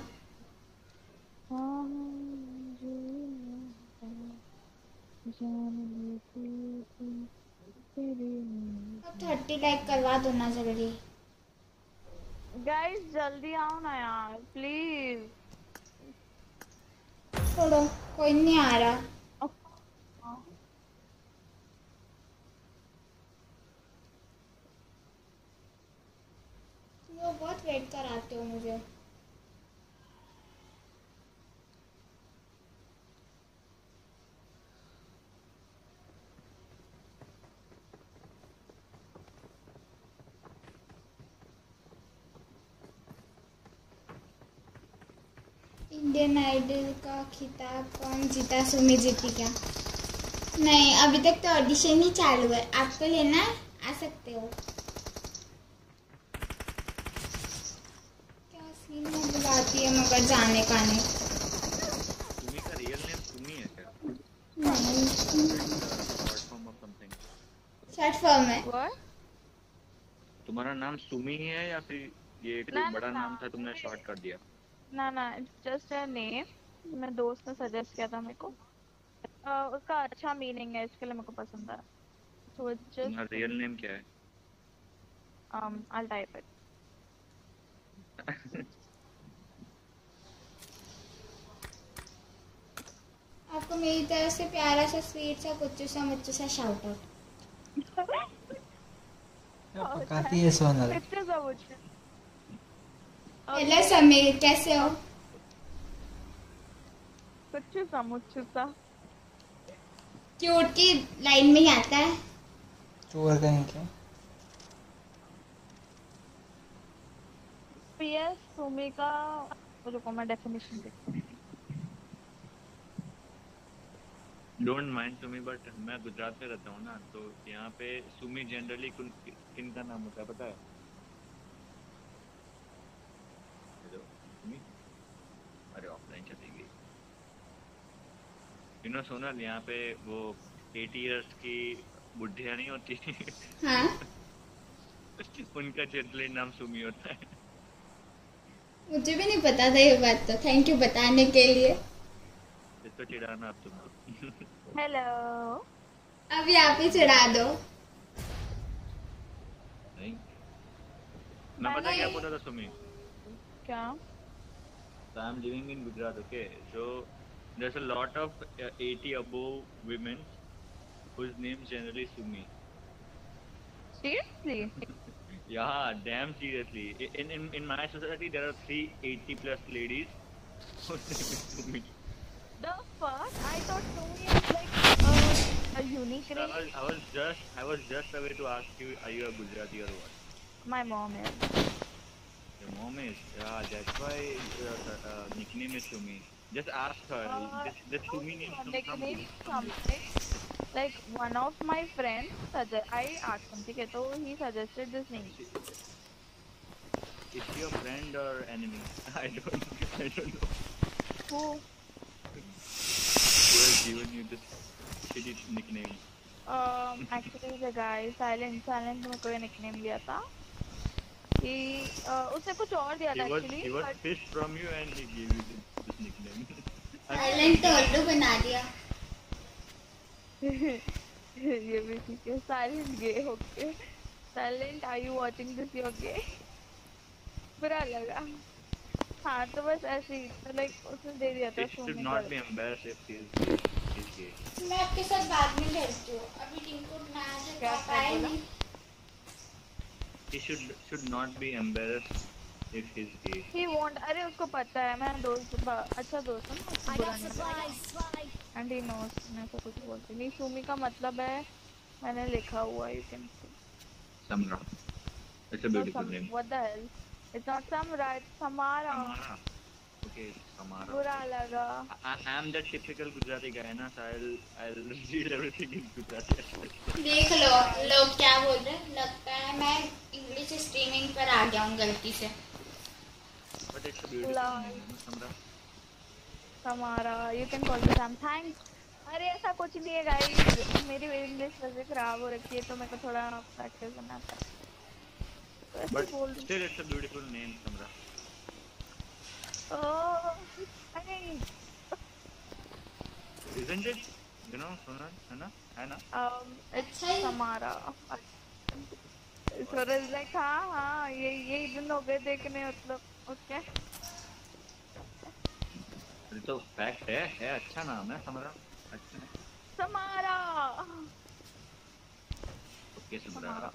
अब थर्टी लाइक करवा दो ना जल्दी। गाइस जल्दी आओ ना यार प्लीज। छोड़ो, कोई नहीं आ रहा। वो बहुत वेट कराते हो मुझे। इंडियन आइडल का खिताब कौन जीता? सुमी जीती क्या? नहीं, अभी तक तो ऑडिशन ही चालू है। आपको लेना है आ सकते हो। क्या सीन में बुलाती है मगर जाने का नहीं। सुमी का रियल नेम सुमी है क्या? नहीं, short form of something. Short form है। What? तुम्हारा नाम सुमी है या फिर ये एक ना, बड़ा ना, नाम था तुमने शॉर्ट कर दिया? ना ना इट्स जस्ट अ नेम, मेरे दोस्त ने सजेस्ट किया था मेरे को। uh, उसका अच्छा मीनिंग है, इसके लिए मेरे को पसंद आया। सो इट्स जस्ट तुम्हारा रियल नेम क्या है? um I'll type it. आपको मेरी तरफ से प्यारा सा स्वीट सा कुछ सा मुच्चू सा शाउट आउट। पकाती है Sonal. Pictures of which? Hello Sameer, कैसे हो? कुछ सा मुच्चू सा क्यूट की लाइन में ही आता है। चोर कहीं के। पीएस सुमी का रुको मैं डेफिनेशन देखती हूँ। डोंट माइंड सुमी, बट मैं गुजरात में रहता हूँ ना, तो यहाँ पे सुमी जनरली किन का नाम होता है पता है? हेलो सुमी, अरे ऑफलाइन चली गई। यू नो सोनल, यहाँ पे वो एटी इयर्स की बुढ़िया नहीं होती हाँ उनका जनरली नाम सुमी होता है। मुझे भी नहीं पता था ये बात, तो थैंक यू बताने के लिए। इसको चिढ़ाना आप तुमको। हेलो। अभी आप ही चढ़ा दो। नहीं, मैं पता क्या बोला था सुमी? क्या? So I'm living in Gujarat, okay? So there's a lot of uh, eighty above women whose names generally Sumi. Seriously? Yeah, damn seriously. In in in my society, there are three eighty plus ladies whose name is Sumi. The fuck? I thought Sumi is like uh, a unique I name. was I was just I was just away to ask you, are you a Gujarati or what? My mom is. Your mom is. Yeah, that's why uh, uh, nickname is Sumi. Just ask her. Uh, this this Sumi name comes from nickname something. Like one of my friends suggest. I asked him, okay, so he suggested this name. Is she your friend or enemy? I don't I don't know. Who? Who has given you this shitty nickname? Um, actually the guy silent silent में कोई nickname दिया था कि uh, उसने कुछ और दिया था He was actually. he was but- fished from you and he gave you this, this nickname. Silent तो उल्लू बना दिया। ये भी ठीक है। Silent gay, okay. Silent, are you watching this? You gay? बुरा लगा। हाँ तो बस ऐसे ही, तो लाइक उसने दे दिया था It should सोने not का। be embarrassed if he is he is gay. मैं आपके साथ बाद में खेलती हूँ, अभी टिंकू मैच है, क्या पापा आए बोला? नहीं। He should should not be embarrassed if he is gay. He won't, अरे उसको पता है मैं दोस्त बा- अच्छा दोस्त हूँ ना, उसको I बुरा got नहीं supplies. लगेगा। And he knows, मैं तो कुछ बोलती नहीं। सुमी का मतलब है, मैंने लिखा हुआ है, you can see. Samra. It's a No, beautiful Sam- name. what the hell? It's not Samra, it's Samara. Samara. Okay, Samara. बुरा लगा। I, I am that typical Gujarati guy, na, so I'll I'll read everything in Gujarati. देख लो लोग क्या बोल रहे हैं, लगता है मैं इंग्लिश स्ट्रीमिंग पर आ गया हूँ गलती से। But it's a beautiful Love. name, no, Samra. Samara, you can call me Sam. Thanks. अरे ऐसा कुछ नहीं है गाइस, मेरी इंग्लिश वैसे खराब हो रखी है तो मेरे को थोड़ा प्रैक्टिस करना था। तो ऐसे But बोल दूँ। still, it's a beautiful name, Samra. Oh, अरे Isn't it? You know, Sona, Hana, Hana. um, it's अच्छा ही। Samara. सूरज लाइक हाँ हाँ ये ये दिन हो गए देखने, मतलब ओके। ये तो फैक्ट है, है अच्छा नाम है Samra. अच्छा है. Samra. Okay, Samra.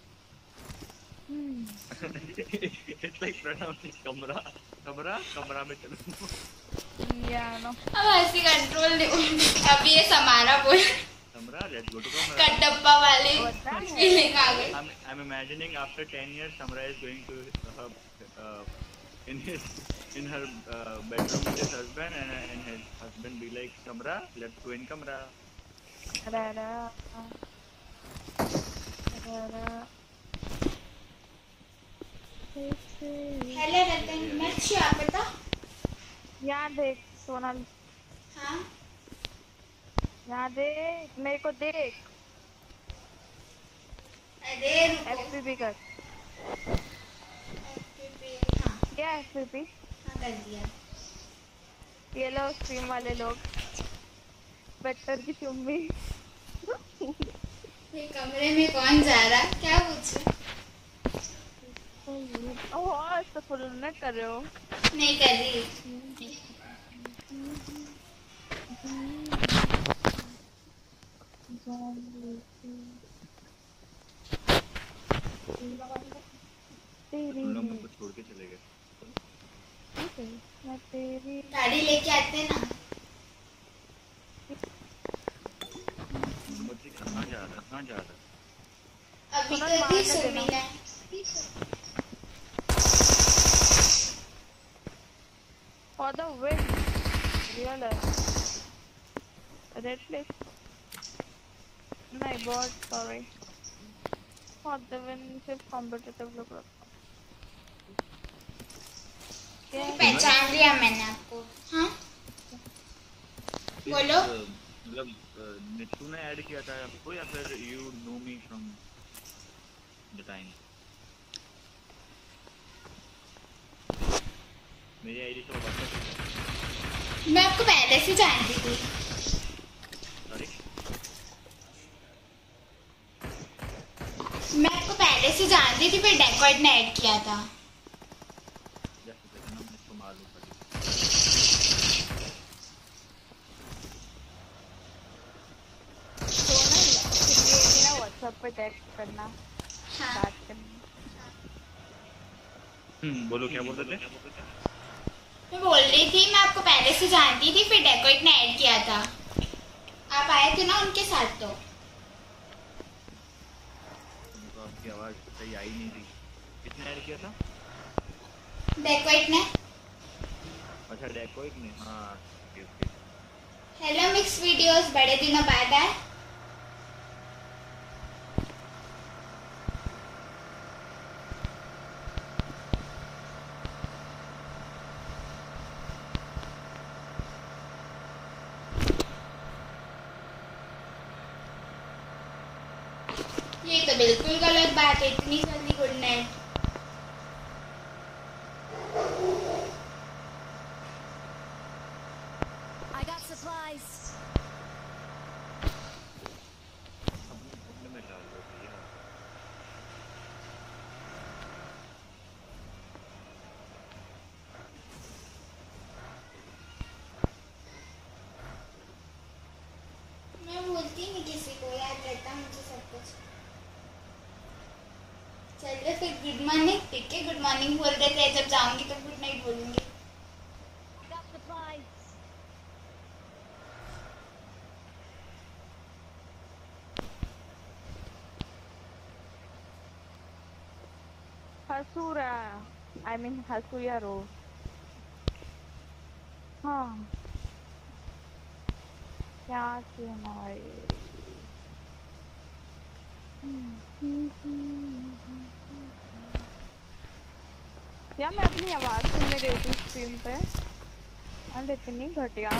Hmm. It's like pronouncing Kamra. Kamra, Kamra में चलो. Yeah, no. अब ऐसी कंट्रोल नहीं, अभी ये समारा बोल Samra, let's go to Kamra. Kattappa वाली पता है। फीलिंग आ गई। I'm I'm imagining after ten years, Samra is going to her uh, in his in her uh, bedroom with his husband, and and his husband be like, Samra, let's go in Kamra. Ra ra. Ra ra. Hello Ratan, मैं क्या पता? यहाँ देख सोनल, हाँ यहाँ देख, मेरे को देख। अरे रुको। एफ पी पी कर। हाँ क्या एफ पी पी? हाँ कर दिया। ये लो स्ट्रीम वाले लोग, बेटर की चुम्मी। ये कमरे में कौन जा रहा है? क्या पूछ? ओह आज तो फुल नेट कर रहे हो। नहीं कर रही। तुम लोग मेरे को छोड़ के चले गए. मैं तेरी गाड़ी लेके आते ना। मोहम्मद जी कहाँ जा रहा? कहाँ जा रहा? अभी सुनो, तो मारने भी सुमी देना। है। For the win. Real है। रेड प्लेस नहीं बहुत सॉरी फॉर द विन सिर्फ कॉम्पिटिटिव लोग रखो पहचान लिया मैंने आपको। हाँ बोलो। मतलब नितू ने ऐड किया था आपको या फिर you know me from the time? मेरी आईडी तो बता। मैं आपको पहले से जानती थी। सॉरी मैं आपको पहले से जानती थी, फिर डेकॉइड ने ऐड किया था। जस्ट सेकंड ना इसको मालूम पड़ी। तो ना व्हाट्सएप पे टेक्स्ट करना। हाँ। बात करनी। हम्म बोलो क्या बोल रहे थे? मैं बोल रही थी मैं आपको पहले से जानती थी, फिर डेकोइट ने ऐड किया था। आप आए थे ना उनके साथ तो। तो आपकी आवाज सही आई नहीं थी। किसने ऐड किया था? डेकोइट ने। अच्छा डेकोइट ने। हाँ okay okay. Hello mix videos, बड़े दिनों बाद आए। ये तो बिल्कुल गलत बात है, इतनी जल्दी good night. I got supplies. में डाल दो भैया। मैं बोलती नहीं किसी को, याद रहता मुझे सब कुछ। चलिए फिर गुड मॉर्निंग। ठीक है गुड मॉर्निंग बोल देते हैं, जब जाऊंगी तो गुड नाइट बोलूंगी। I got supplies. हसूरा आई मीन हसूया रो। हाँ क्या किया हमारे क्या मैं अपनी आवाज सुनने गई थी स्ट्रीम पे और इतनी घटिया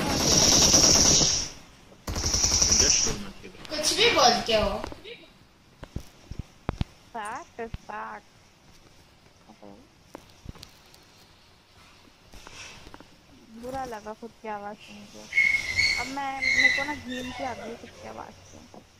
कुछ भी बोलते हो। Fact is fact. बुरा लगा खुद की आवाज सुन के। अब मैं मेरे को ना घीम के आ गई खुद की आवाज से।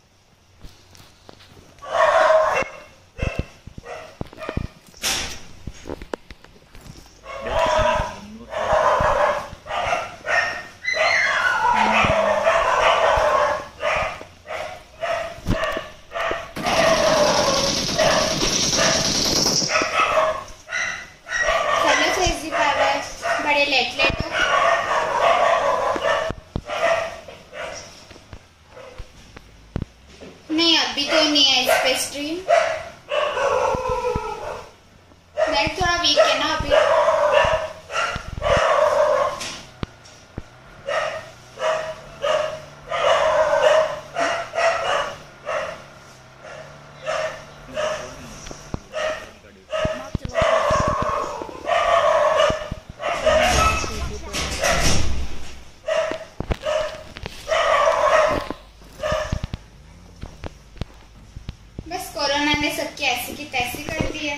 बड़े लेट लेट हो। नहीं अभी तो नहीं है इस पे स्ट्रीम। नेट थोड़ा वीक है ना अभी। बस कोरोना ने सबकी ऐसी की तैसी कर दी है।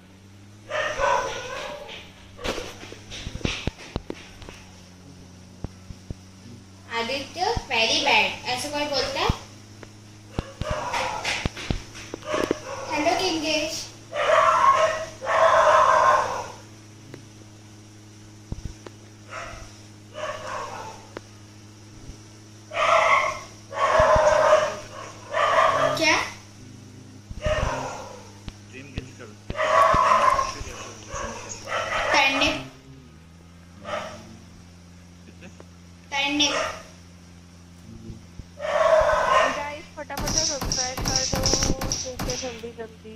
आदित्य वेरी बैड ऐसे कोई बोलता है? हेलो किंगेश। क्या टर्निप टर्निप गाइस फटाफट सब्सक्राइब कर दो देखिए जल्दी जल्दी।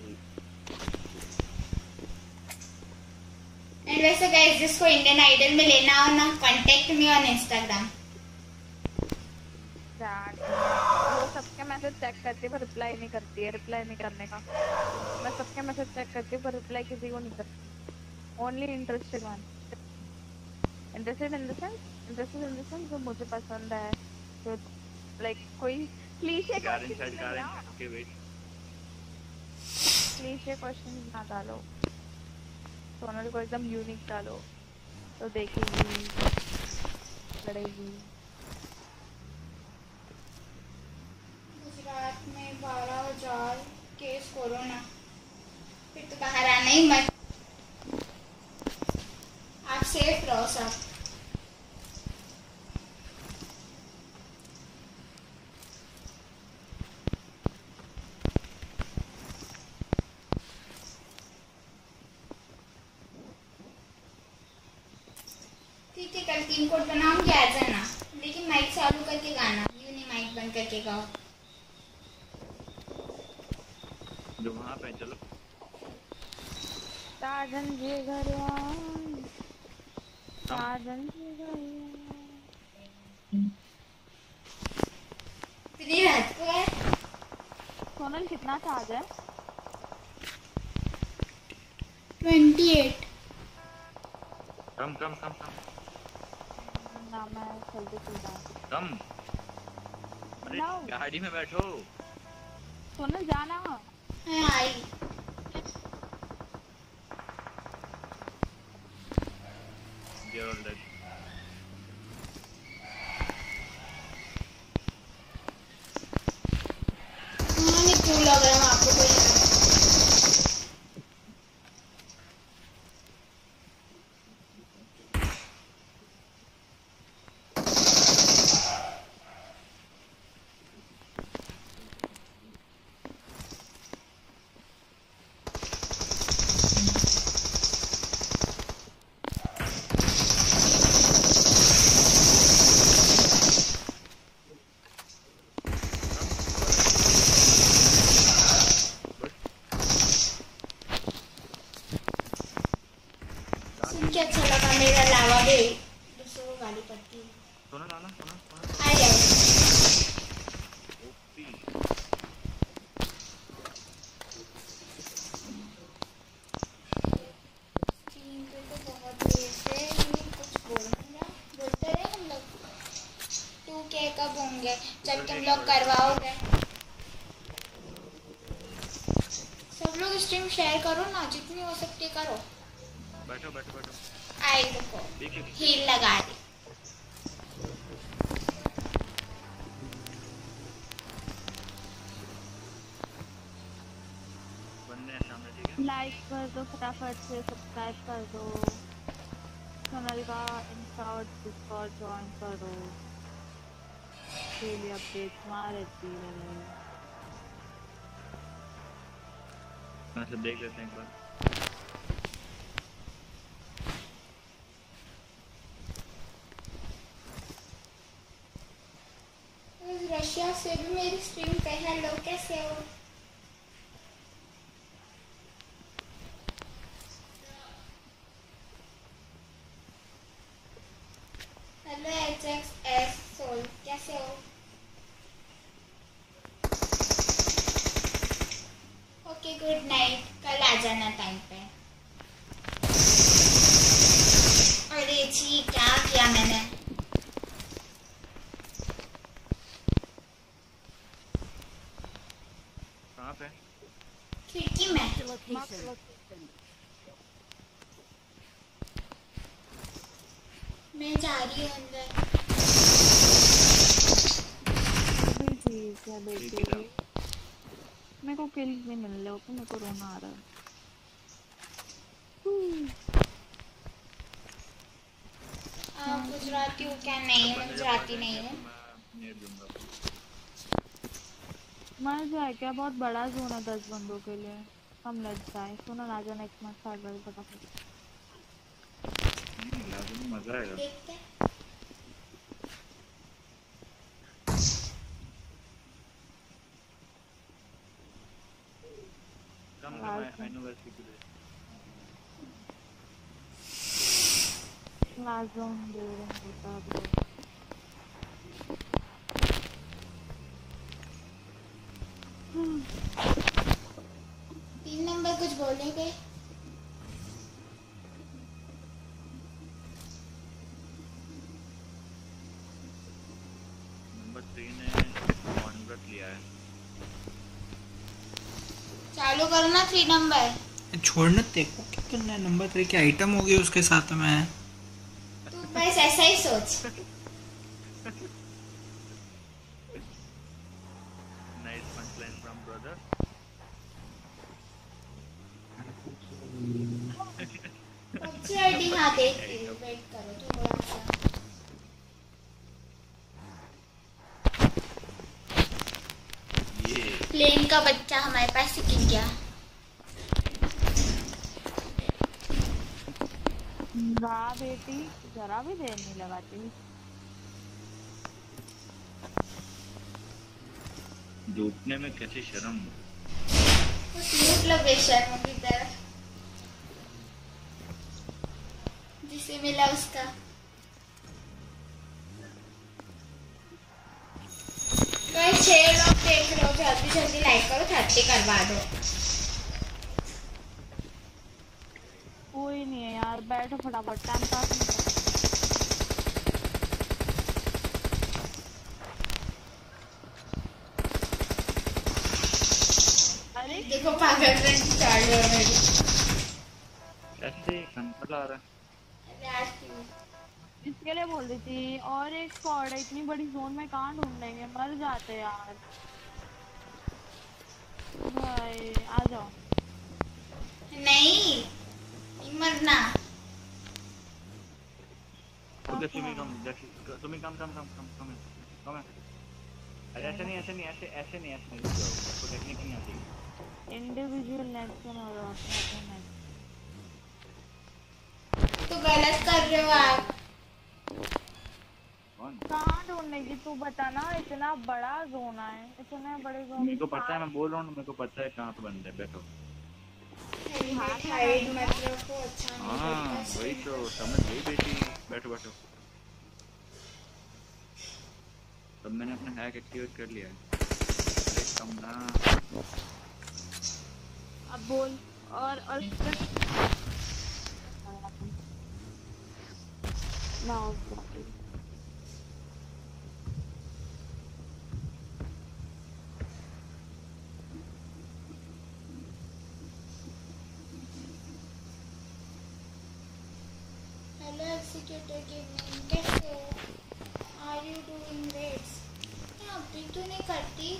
एंड वैसे गाइस जिसको इंडियन आइडल में लेना हो ना, कांटेक्ट मी ऑन इंस्टाग्राम। जा वो सबके मैसेज चेक करती है पर रिप्लाई नहीं करती है, रिप्लाई नहीं करने का। मैं सबके मैसेज चेक करती हूँ पर रिप्लाई किसी को नहीं करती। Only interested one. Interested in the sense interested in the sense जो मुझे पसंद है, जो लाइक कोई क्लीशे Karen क्वेश्चन said, नहीं Karen, ना, okay, wait. क्लीशे क्वेश्चन ना डालो, सोनल को एकदम यूनिक डालो तो देखेगी, लड़ेगी। गुजरात में बारह हजार केस कोरोना, फिर तो बाहर आना ही मत। आप सेफ रहो सब। ठीक है, कल टीम कोड बनाऊंगी, आ जाना, लेकिन माइक चालू करके गाना, यूं नहीं माइक बंद करके गाओ। जो वहाँ पे चलो। साजन जी घर आए, साजन जी घर आए। इतनी रात को है। सोनल कितना चार्ज है? Twenty eight. कम कम कम कम ना मैं जल्दी चल रहा कम। अरे No. गाड़ी में बैठो। सोनल जाना। मैं आई। You're all right. उन्होंने क्यों लग रहा है आपको कोई? सुन के अच्छा लगा, मेरा लावा भी दूसरों को गाली पड़ती है। सुनो ना ना सुनो सुनो। आ जाओ। ओपी। टीम पे तो बहुत देर से ही कुछ बोलूँगा, बोलते रहे हम लोग। टू के कब होंगे जब तुम लोग करवाओगे? सब लोग स्ट्रीम शेयर करो ना, जितनी हो सकती करो। बैठो बैठो बैठो। आई रुको, देखिए हील लगा दी। बनने हैं सामने, ठीक है। लाइक कर दो फटाफट से, सब्सक्राइब कर दो, सोनल का इंस्टा और डिस्कॉर्ड ज्वाइन करो, डेली अपडेट्स वहाँ रहती है। मैं सब देख लेते हैं एक बार। रशिया से भी मेरी स्ट्रीम पे हेलो, कैसे हो? Hello H X S soul, कैसे हो? ओके गुड नाइट, कल आ जाना टाइम पे। अरे जी क्या किया मैंने? कहाँ पे? खिड़की में। मैं जा रही हूँ अंदर। भी ठीक है बेटी, मेरे को किल्स नहीं मिल रहे हो तो मेरे को रोना आ रहा है। आप गुजराती हो क्या? नहीं, मैं गुजराती नहीं हूँ। मैं नेट दूंगा। मर जाए क्या? बहुत बड़ा जोन है दस बंदों के लिए, हम लग जाए। सुनो ना, जो नेक्स्ट मैच स्टार्ट करें फटाफट। लाजमी मजा आएगा। देखते हैं। Come come I know where to do. Last zone दे रहे हैं बेटा। तीन नंबर कुछ बोलेंगे? नंबर थ्री ने कॉन्वर्ट लिया है। चालू करो ना थ्री नंबर। छोड़ना तेको क्या करना है, नंबर थ्री की आइटम होगी उसके साथ में। तू बस ऐसा ही सोच। Nice punchline from brother. अच्छी आईडी हाँ देखती हूँ, वेट करो थोड़ा सा। ये प्लेन का बच्चा हमारे पास सीख गया। वाह बेटी, जरा भी देर नहीं लगाती। डूबने में कैसी शर्म। मतलब बेशर्म की तरह जिसे मिला उसका। तो छह लोग देख रहे हो, जल्दी जल्दी लाइक करो, थर्टी करवा दो। कोई नहीं है यार, बैठो फटाफट, टाइम पास नहीं करना। अरे देखो पागल फ्रेंड स्टार्ट हो गई। कैसे कंट्रोल आ रहा है। इसके लिए बोल रही थी, और एक स्क्वाड है, इतनी बड़ी जोन में कहाँ ढूंढेंगे, मर जाते यार। भाई आ जाओ। नहीं मरना। ओके तुम्ही कम तुम्ही कम कम कम कम कम कम अरे ऐसे नहीं ऐसे नहीं ऐसे ऐसे नहीं ऐसे नहीं तो टेक्निक नहीं आती। इंडिविजुअल नेक्सन और अपना तो गलत कर रहे हो आप। कहाँ ढूंढने की तू बता ना, इतना बड़ा जोन है, इतने बड़े जोन। मेरे को पता है, मैं बोल रहा हूँ मेरे को पता है कहाँ पे बंदे। बैठो। हाइड मत रखो, अच्छा नहीं हाँ लगता। वही तो समझ गई बेटी। बैठो बैठो। तब मैंने अपना हैक एक्टिवेट कर लिया है। अरे कम ना। अब बोल। और और ना हेलो एग्जीक्यूटिव गेमिंग, कैसे हो? Are you doing rates? मैं अभी तो नहीं करती,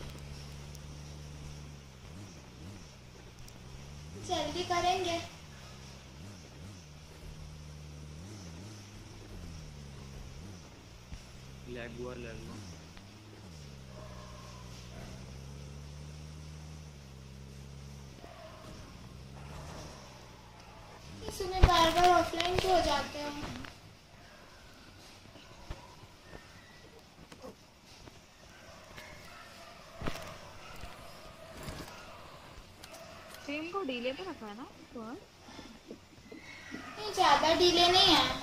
जल्दी करेंगे। लैग हुआ लैग हुआ। इसमें बार बार ऑफलाइन क्यों हो जाते हैं? स्ट्रीम को डिले पे रखा है ना तो? नहीं ज्यादा डिले नहीं है।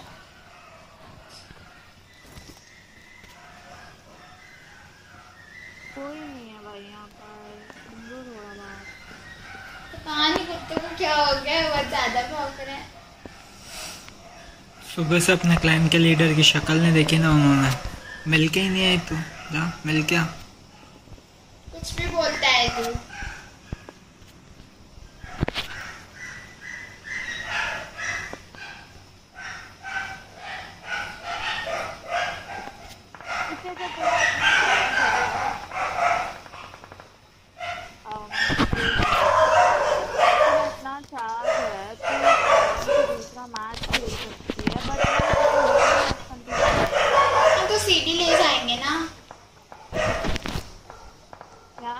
कोई नहीं है भाई यहाँ पर, सुंदर हो रहा है। पता नहीं कुत्ते को क्या हो गया, बहुत ज्यादा भौंक रहे हैं। सुबह से अपने क्लाइंट के लीडर की शक्ल नहीं देखी ना उन्होंने। मिल के ही नहीं आई तू, जा मिल के आ। कुछ भी बोलता है तू। सीडी ले जाएंगे ना। क्या?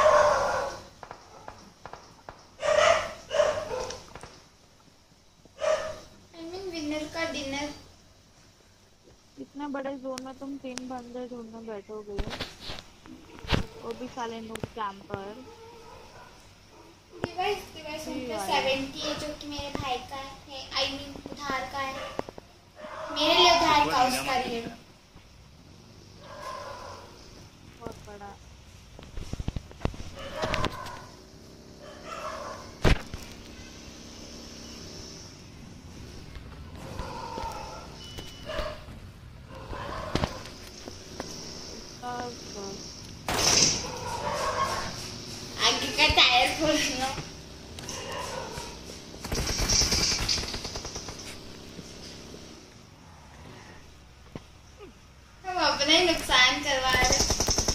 I mean विनर का डिनर। इतने बड़े जोन में तुम तीन बंदे ढूंढने बैठोगे, वो भी साले नूब कैंपर। डिवाइस डिवाइस उनका सेवेंटी है जो कि मेरे भाई का है, आई मीन उधार का है, मेरे लिए उधार का, उसका रियल बहुत बड़ा। बस बस आगे का टायर खोलना। हम अपना ही नुकसान करवा रहे हैं।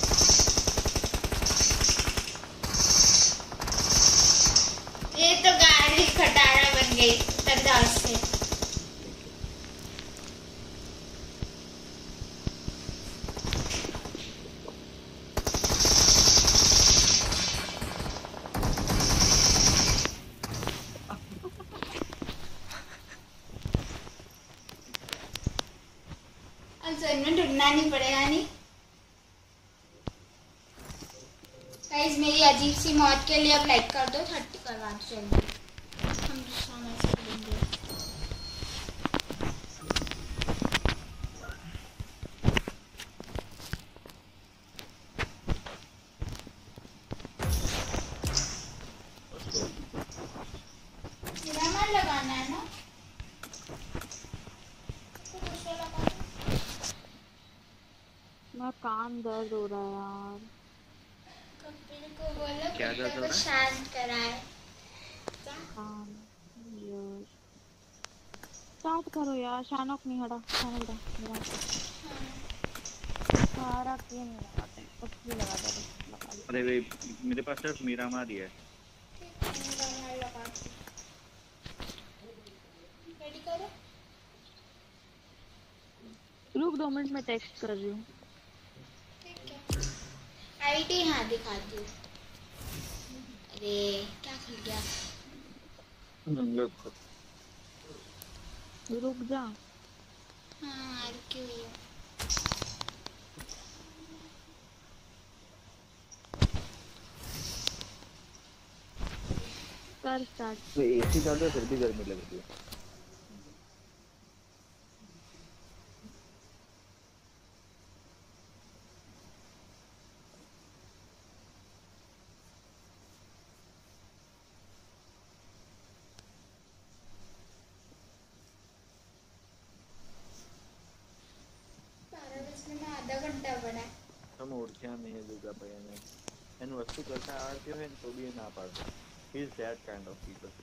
ये तो गाड़ी खटारा बन गई तंजाल से। असाइनमेंट ढूंढना नहीं पड़ेगा नहीं। गाइस मेरी अजीब सी मौत के लिए अब लाइक कर दो, थर्टी करवा दो जल्दी। हम दूसरा मैच खेलेंगे। मेरा मन लगाना है ना, तो दूसरा लगा दो। मेरा कान दर्द हो रहा है यार। कंपनी को बोलो क्या कुत्ते दर्द हो को रहा है? शांत कराए। कान यार स्टार्ट करो यार। शानक नहीं हटा, शानक हटा मेरा सारा क्यों नहीं लगाते, कुछ भी लगा दे बस लगा दे। अरे भाई मेरे पास सिर्फ मीरामार ही है। रेडी करो। रुक दो मिनट में टेक्स्ट कर रही हूँ। ठीक है, आईडी हाँ दिखाती हूँ। अरे क्या खुल गया? रुक जा। हाँ रुकी हुई है। कर स्टार्ट। तो एसी डालो फिर भी गर्मी लगती है। बारह बजने में आधा घंटा बना है। हम ओळख्या नहीं है दुर्गा भैया ने एन वस्तु करता आरती है तो भी ना पाड़ता। He is that kind of people.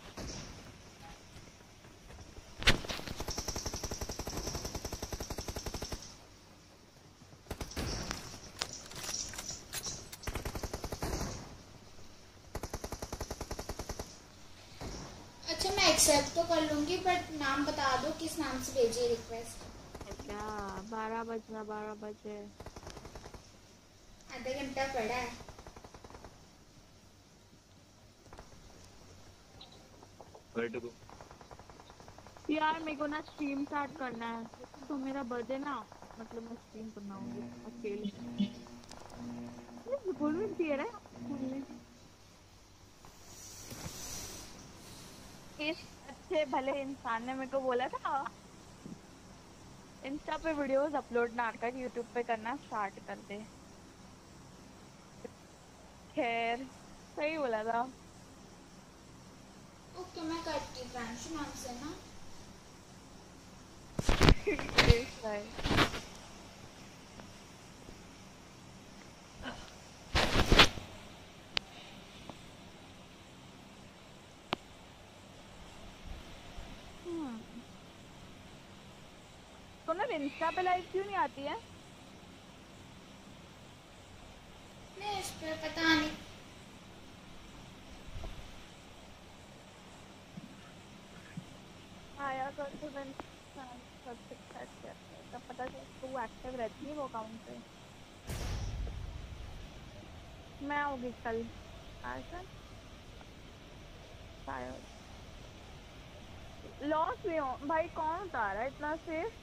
अच्छा मैं एक्सेप्ट तो कर लूंगी बट नाम बता दो किस नाम से भेजिए रिक्वेस्ट। क्या बारह बजना बारह बजे आधा घंटा पड़ा है। Where to go? यार मेरे को ना स्ट्रीम स्टार्ट करना है तो मेरा बर्थडे ना मतलब मैं स्ट्रीम करना होगी अकेले। ये बोल भी दिया है इस अच्छे भले इंसान ने मेरे को बोला था इंस्टा पे वीडियोस अपलोड ना कर यूट्यूब पे करना स्टार्ट कर दे। खैर सही बोला था। ओके मैं करती हूँ प्रांशु नाम से ना। तो ना इंस्टा पे लाइव क्यों नहीं आती है? नहीं इस पे पता नहीं। आया कर तो मैं सब सेट किया तब पता चला तू एक्टिव रहती है वो अकाउंट पे। मैं आऊंगी कल ऐसा शायद लॉस भी हो भाई। कौन उतारा है इतना safe?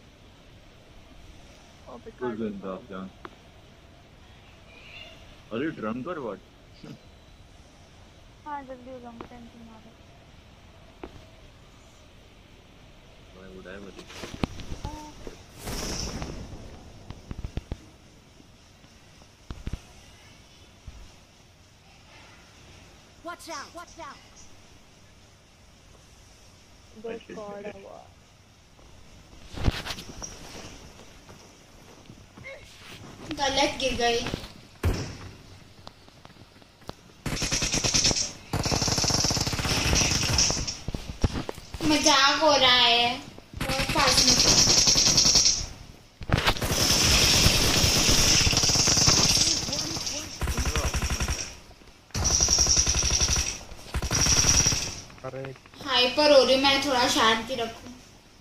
Are you drunk or what? हाँ जल्दी हो जाऊंगी टेंशन ना ले। Why would I worry? Watch out! Watch out! दो I should squad get it. हुआ। गलत गिर गई। मजाक हो रहा है बहुत पास में तो। अरे हाइपर हो रही, मैं थोड़ा शांति रखूं।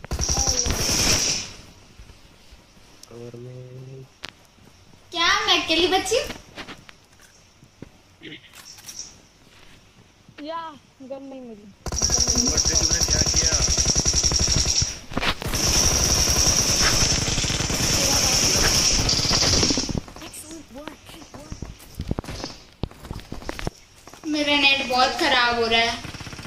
कवर में क्या मैं अकेली बच्ची? या गन नहीं मिली। ऊपर से तूने क्या किया? मेरा नेट बहुत खराब हो रहा है।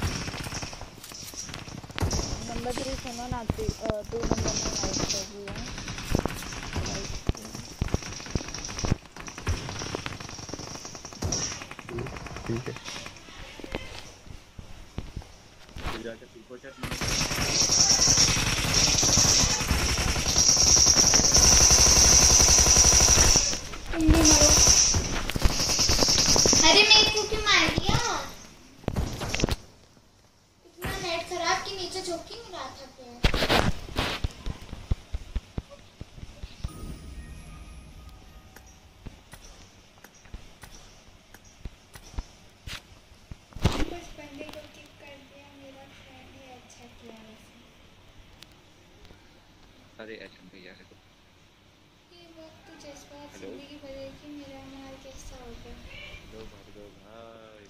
नंबर थ्री सुनो ना, टू नंबर में लाइक कर दिया। ठीक है। तू जाके सुपर चैट में तुम भी मरो। अरे मेरे को क्यों मार दिया? इतना नेट खराब कि नीचे झुक ही नहीं रहा था क्या? बस बंदे को किक कर दिया, मेरा फ्रेंड ही अच्छा किया वैसे। अरे अच्छा भैया है तो ये वक्त जज्बात जिंदगी बदल के मेरा हाल कैसा हो गया? दो भाई दो भाई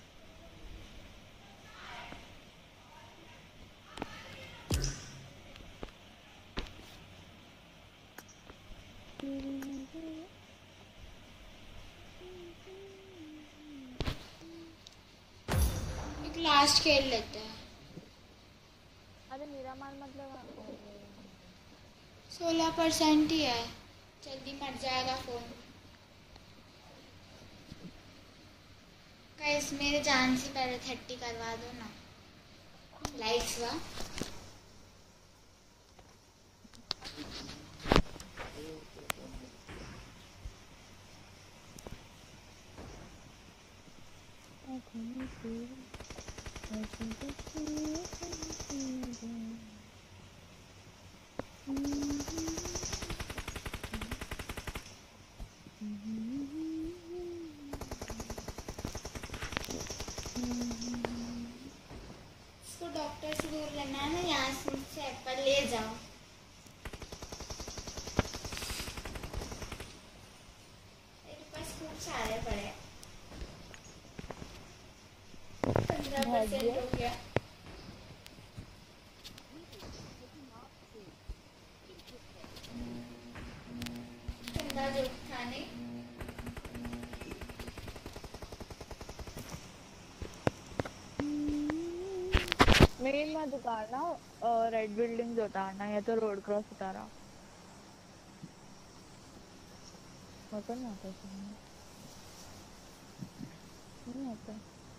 एक लास्ट खेल लेते हैं। अरे मेरा माल मतलब सोलह परसेंट ही है, जल्दी मर जाएगा फोन। गाइस मेरे जान से पहले थर्टी करवा दो ना लाइक्स वा। इसको डॉक्टर से दूर रहना है ना, यहाँ से मुझसे एप्पल ले जाओ। मेरे पास खूब सारे पड़े, पंद्रह परसेंट हो गया। ठंडा जो खाने मेन मत उतारना, रेड बिल्डिंग उतारना या तो रोड क्रॉस उतारा। होता नहीं आता नहीं आता।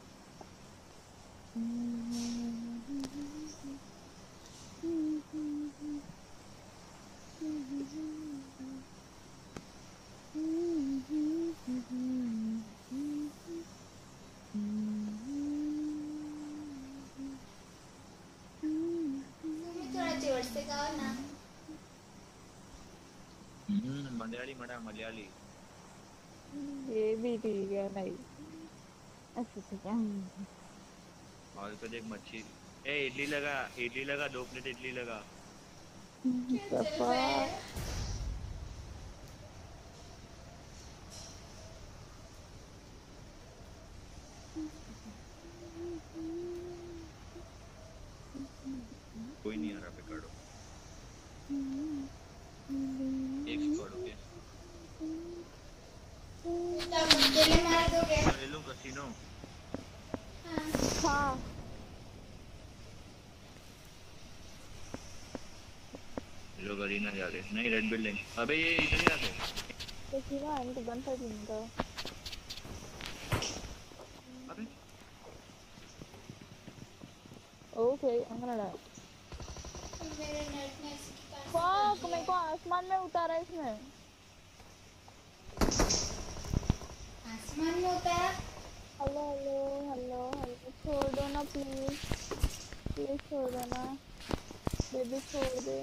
थोड़ा जोर से गाओ ना। हम्म मलयाली मड़ा मलयाली। ये भी ठीक है। नहीं अच्छा ठीक है। और तो देख मच्छी। ए इडली लगा, इडली लगा, दो प्लेट इडली लगा। क्या चल रहा है? कोई नहीं आ रहा पिकाडो। एक पिकाडो के तब अकेले मार दोगे? ले लूं कसिनो। हाँ लोग अरीना जा रहे। नहीं रेड बिल्डिंग। अबे ये इधर ही आते। कसिनो है तो बंद कर दूंगा। अबे ओके I'm gonna die। मेरे नेट में इसके पास फक, मेरे को आसमान में उतारा इसने। मन होता है। हेलो हेलो हेलो हेलो छोड़ दो ना प्लीज, प्लीज छोड़ दो ना बेबी, छोड़ दे।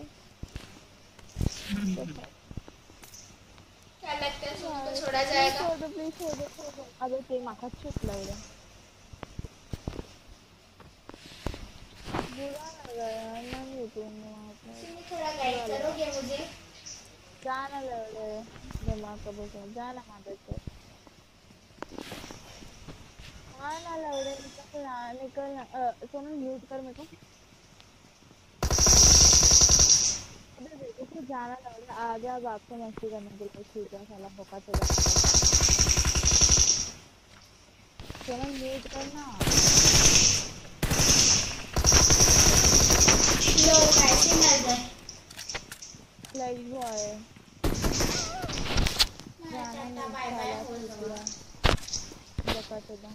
क्या लगता है सुमी को छोड़ा जाएगा? छोड़ दो प्लीज, छोड़ दो छोड़ दो। अबे ते माथा चुप लग रहा बुरा लगा यार, मैं नहीं रुकूंगी वहाँ पे। सुमी थोड़ा गाइड करोगे मुझे? जाना लग रहा है दिमाग का बोझ, जाना आदत से। हाँ ना लग रहा है, निकल ना निकल ना। अ, सोनू म्यूट कर मेरे को। अबे बेबी को जाना लग रहा है, आ गया अब आपसे मस्ती करने के लिए। ठीक है साला होका चला। सोनू म्यूट करना। लो कैसे मर गए? लाइक बॉय जाना टाटा नहीं बाय बाय साला बोल ठीक दो। है बका चला।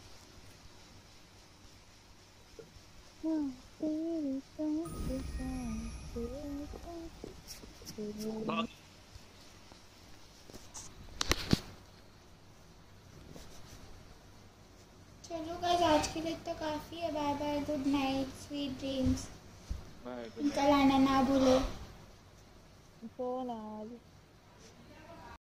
हाँ, तेरी सांस के साथ तेरे साथ तेरे चलो गाइस आज के लिए तो काफी है। Bye bye, good night, sweet dreams. Bye, good night. कल आना ना भूलो। सोना